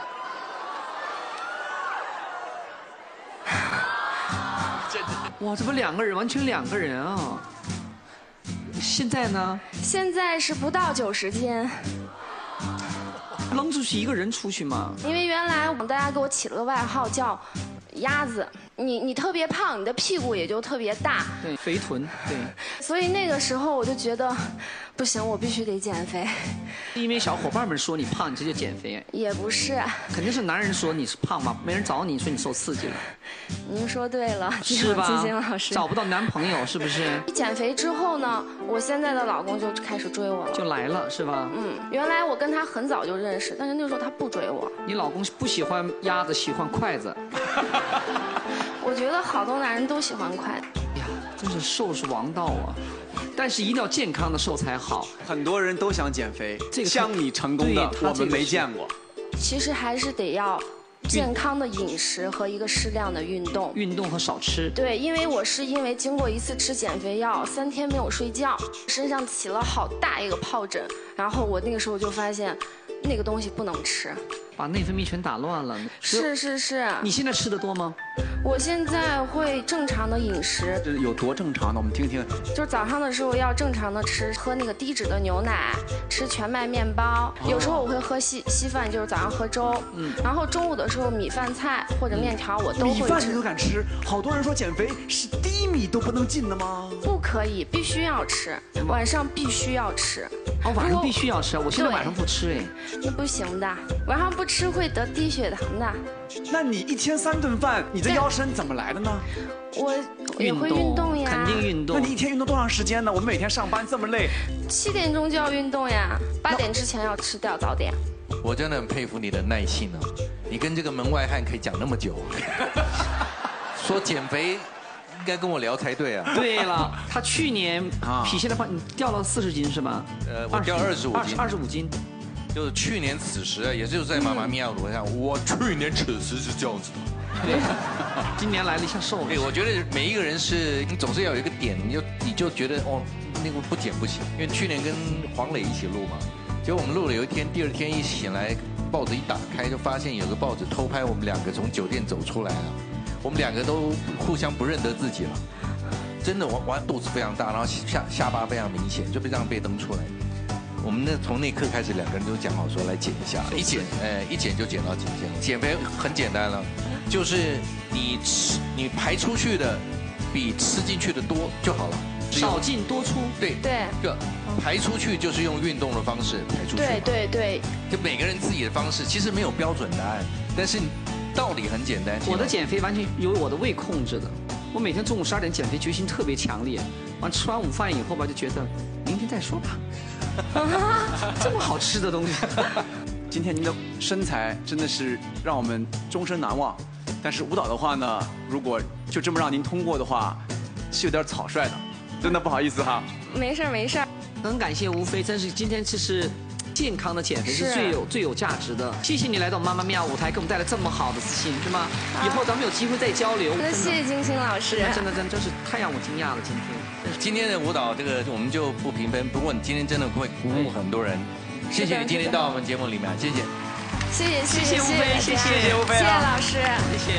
Speaker 7: 哇，这不两个人，完全两个人啊！现在呢？
Speaker 5: 现在是不到九十斤。
Speaker 7: 扔出去一个人出去吗？
Speaker 5: 因为原来我们大家给我起了个外号叫“鸭子”，你你特别胖，你的屁股也就特别大。
Speaker 7: 对，肥臀。对。
Speaker 5: 所以那个时候我就觉得，不行，我必须得减肥。
Speaker 7: 因为小伙伴们说你胖，你这就减肥？
Speaker 5: 也不是。
Speaker 7: 肯定是男人说你是胖嘛，没人找你，说你受刺激了。
Speaker 5: 您说对了，
Speaker 7: 是吧？
Speaker 5: 金星老师
Speaker 7: 找不到男朋友是不是？
Speaker 5: 减肥之后呢，我现在的老公就开始追我了，
Speaker 7: 就来了是吧？
Speaker 5: 嗯，原来我跟他很早就认识，但是那个时候他不追我。
Speaker 7: 你老公不喜欢鸭子，喜欢筷子。
Speaker 5: 我觉得好多男人都喜欢筷子。
Speaker 7: 呀，真是瘦是王道啊！但是一定要健康的瘦才好。
Speaker 4: 很多人都想减肥，
Speaker 7: 这个
Speaker 4: 像你成功的我们没见过。
Speaker 5: 其实还是得要健康的饮食和一个适量的运动，
Speaker 7: 运动和少吃。
Speaker 5: 对，因为我是因为经过一次吃减肥药，三天没有睡觉，身上起了好大一个疱疹，然后我那个时候就发现，那个东西不能吃，
Speaker 7: 把内分泌全打乱了。
Speaker 5: 是是是。
Speaker 7: 你现在吃的多吗？
Speaker 5: 我现在会正常的饮食。
Speaker 4: 这有多正常呢？我们听听。
Speaker 5: 就是早上的时候要正常的吃，喝那个低脂的牛奶，吃全麦面包，有时候我会喝稀稀饭，就是早上喝粥。嗯。然后中午的时候米饭菜或者面条我都会吃。
Speaker 4: 米饭你都敢吃？好多人说减肥是低米都不能进的吗？
Speaker 5: 不可以，必须要吃，晚上必须要吃。
Speaker 7: 哦，晚上必须要吃，我现在晚上不吃哎。
Speaker 5: 那不行的，晚上不吃会得低血糖的。
Speaker 4: 那你一天三顿饭，你这腰身怎么来的呢？
Speaker 5: 我也会运动呀，
Speaker 7: 肯定运动。
Speaker 4: 那你一天运动多长时间呢？我们每天上班这么累，
Speaker 5: 七点钟就要运动呀，八点之前要吃掉早点。
Speaker 3: 我真的很佩服你的耐性哦，你跟这个门外汉可以讲那么久。说减肥，应该跟我聊才对啊。
Speaker 7: 对了，他去年体现的话，你掉了四十斤是吗？
Speaker 3: 呃，我掉二十五斤，
Speaker 7: 二十五斤。
Speaker 3: 就是去年此时，也就是在妈妈咪呀舞台上，我去年此时是这样子的。
Speaker 7: 对，今年来了一下瘦了。
Speaker 3: 对，我觉得每一个人是，你总是要有一个点，你就你就觉得哦，那个不减不行。因为去年跟黄磊一起录嘛，结果我们录了有一天，第二天一醒来，报纸一打开就发现有个报纸偷拍我们两个从酒店走出来了，我们两个都互相不认得自己了，真的，我我肚子非常大，然后下下巴非常明显，就被这样被登出来。我们那从那刻开始，两个人都讲好说来减一下，一减，呃，一减就减到几天。减肥很简单了，就是你吃你排出去的比吃进去的多就好了，
Speaker 7: 少进多出。
Speaker 3: 对
Speaker 5: 对，
Speaker 3: 就排出去就是用运动的方式排出去。
Speaker 5: 对对对，
Speaker 3: 就每个人自己的方式，其实没有标准答案，但是道理很简单。
Speaker 7: 我的减肥完全由我的胃控制的，我每天中午十二点减肥决心特别强烈，完吃完午饭以后吧，就觉得明天再说吧。这么好吃的东西，
Speaker 4: 今天您的身材真的是让我们终身难忘。但是舞蹈的话呢，如果就这么让您通过的话，是有点草率的，真的不好意思哈。
Speaker 5: 没事没事，
Speaker 7: 很感谢吴飞，真是今天这是健康的减肥是最有最有价值的。谢谢你来到妈妈咪呀舞台，给我们带来这么好的自信，是吗？以后咱们有机会再交流。
Speaker 5: 那谢谢金星老师，
Speaker 7: 真的真的真是太让我惊讶了，今天。
Speaker 3: 今天的舞蹈这个我们就不评分，不过你今天真的会鼓舞很多人。谢谢你今天到我们节目里面，谢谢。
Speaker 5: 谢谢谢谢
Speaker 7: 吴飞，谢谢
Speaker 4: 谢谢吴飞，
Speaker 5: 谢谢老师，
Speaker 7: 谢谢。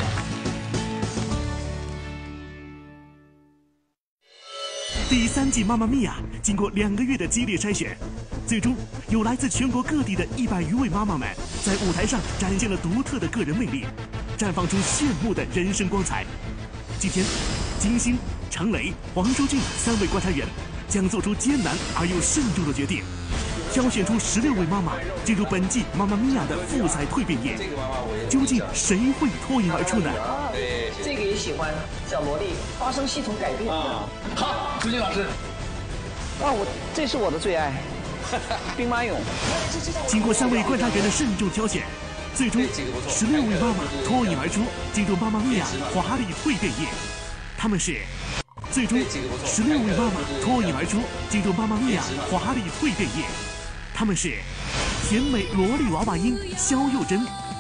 Speaker 1: 第三季《妈妈咪呀》经过两个月的激烈筛选，最终有来自全国各地的一百余位妈妈们在舞台上展现了独特的个人魅力，绽放出炫目的人生光彩。今天，金星、程雷、黄舒骏三位观察员将做出艰难而又慎重的决定，挑选出十六位妈妈进入本季《妈妈咪呀》的复赛蜕变夜。究竟谁会脱颖而出呢？
Speaker 7: 对，这个也喜欢，小萝莉发声系统改变。啊，
Speaker 4: 好，舒骏老师。
Speaker 7: 啊，我这是我的最爱，兵马俑。
Speaker 1: 经过三位观察员的慎重挑选，最终十六位妈妈脱颖而出，进入《妈妈咪呀》华丽蜕变夜。他们是。最终，十六位妈妈脱颖而出，进入《妈妈咪呀》华丽蜕变夜。他们是甜美萝莉娃娃音肖佑珍、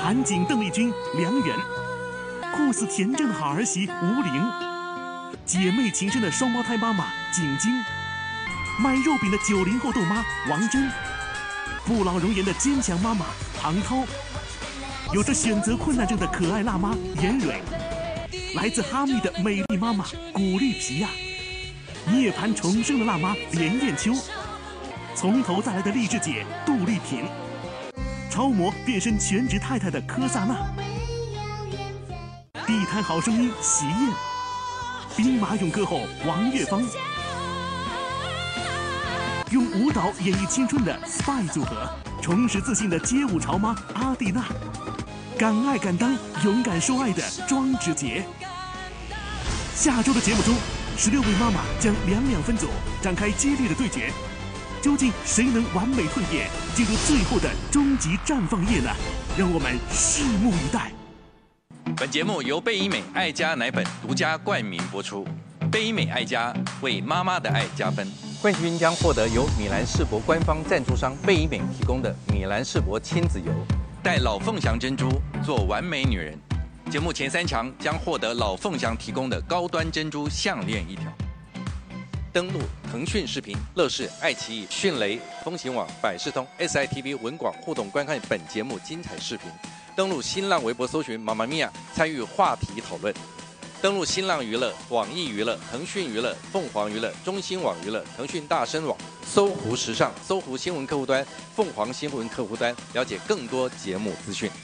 Speaker 1: 韩景、邓丽君、梁远，酷似天真的好儿媳吴玲，姐妹情深的双胞胎妈妈景晶，卖肉饼的九零后豆妈王珍，不老容颜的坚强妈妈唐涛，有着选择困难症的可爱辣妈严蕊，来自哈密的美丽妈妈古丽皮亚，涅槃重生的辣妈连艳秋，从头再来的励志姐杜丽萍，超模变身全职太太的科萨娜，地摊好声音席燕，兵马俑歌后王月芳，用舞蹈演绎青春的 S P Y 组合，重拾自信的街舞潮妈阿蒂娜，敢爱敢当、勇敢说爱的庄芷洁。下周的节目中，十六位妈妈将两两分组，展开激烈的对决。究竟谁能完美蜕变，进入最后的终极绽放夜呢？让我们拭目以待。
Speaker 2: 本节目由贝医美爱家奶粉独家冠名播出。贝医美爱家为妈妈的爱加分。冠军将获得由米兰世博官方赞助商贝医美提供的米兰世博亲子油，带老凤祥珍珠做完美女人。节目前三强将获得老凤祥提供的高端珍珠项链一条。登录腾讯视频、乐视、爱奇艺、迅雷、风行网、百视通、S I T V 文广互动观看本节目精彩视频。登录新浪微博搜寻妈妈咪呀，参与话题讨论。登录新浪娱乐、网易娱乐、腾讯娱乐、凤凰娱乐、中新网娱乐、腾讯大声网、搜狐时尚、搜狐新闻客户端、凤凰新闻客户端，了解更多节目资讯。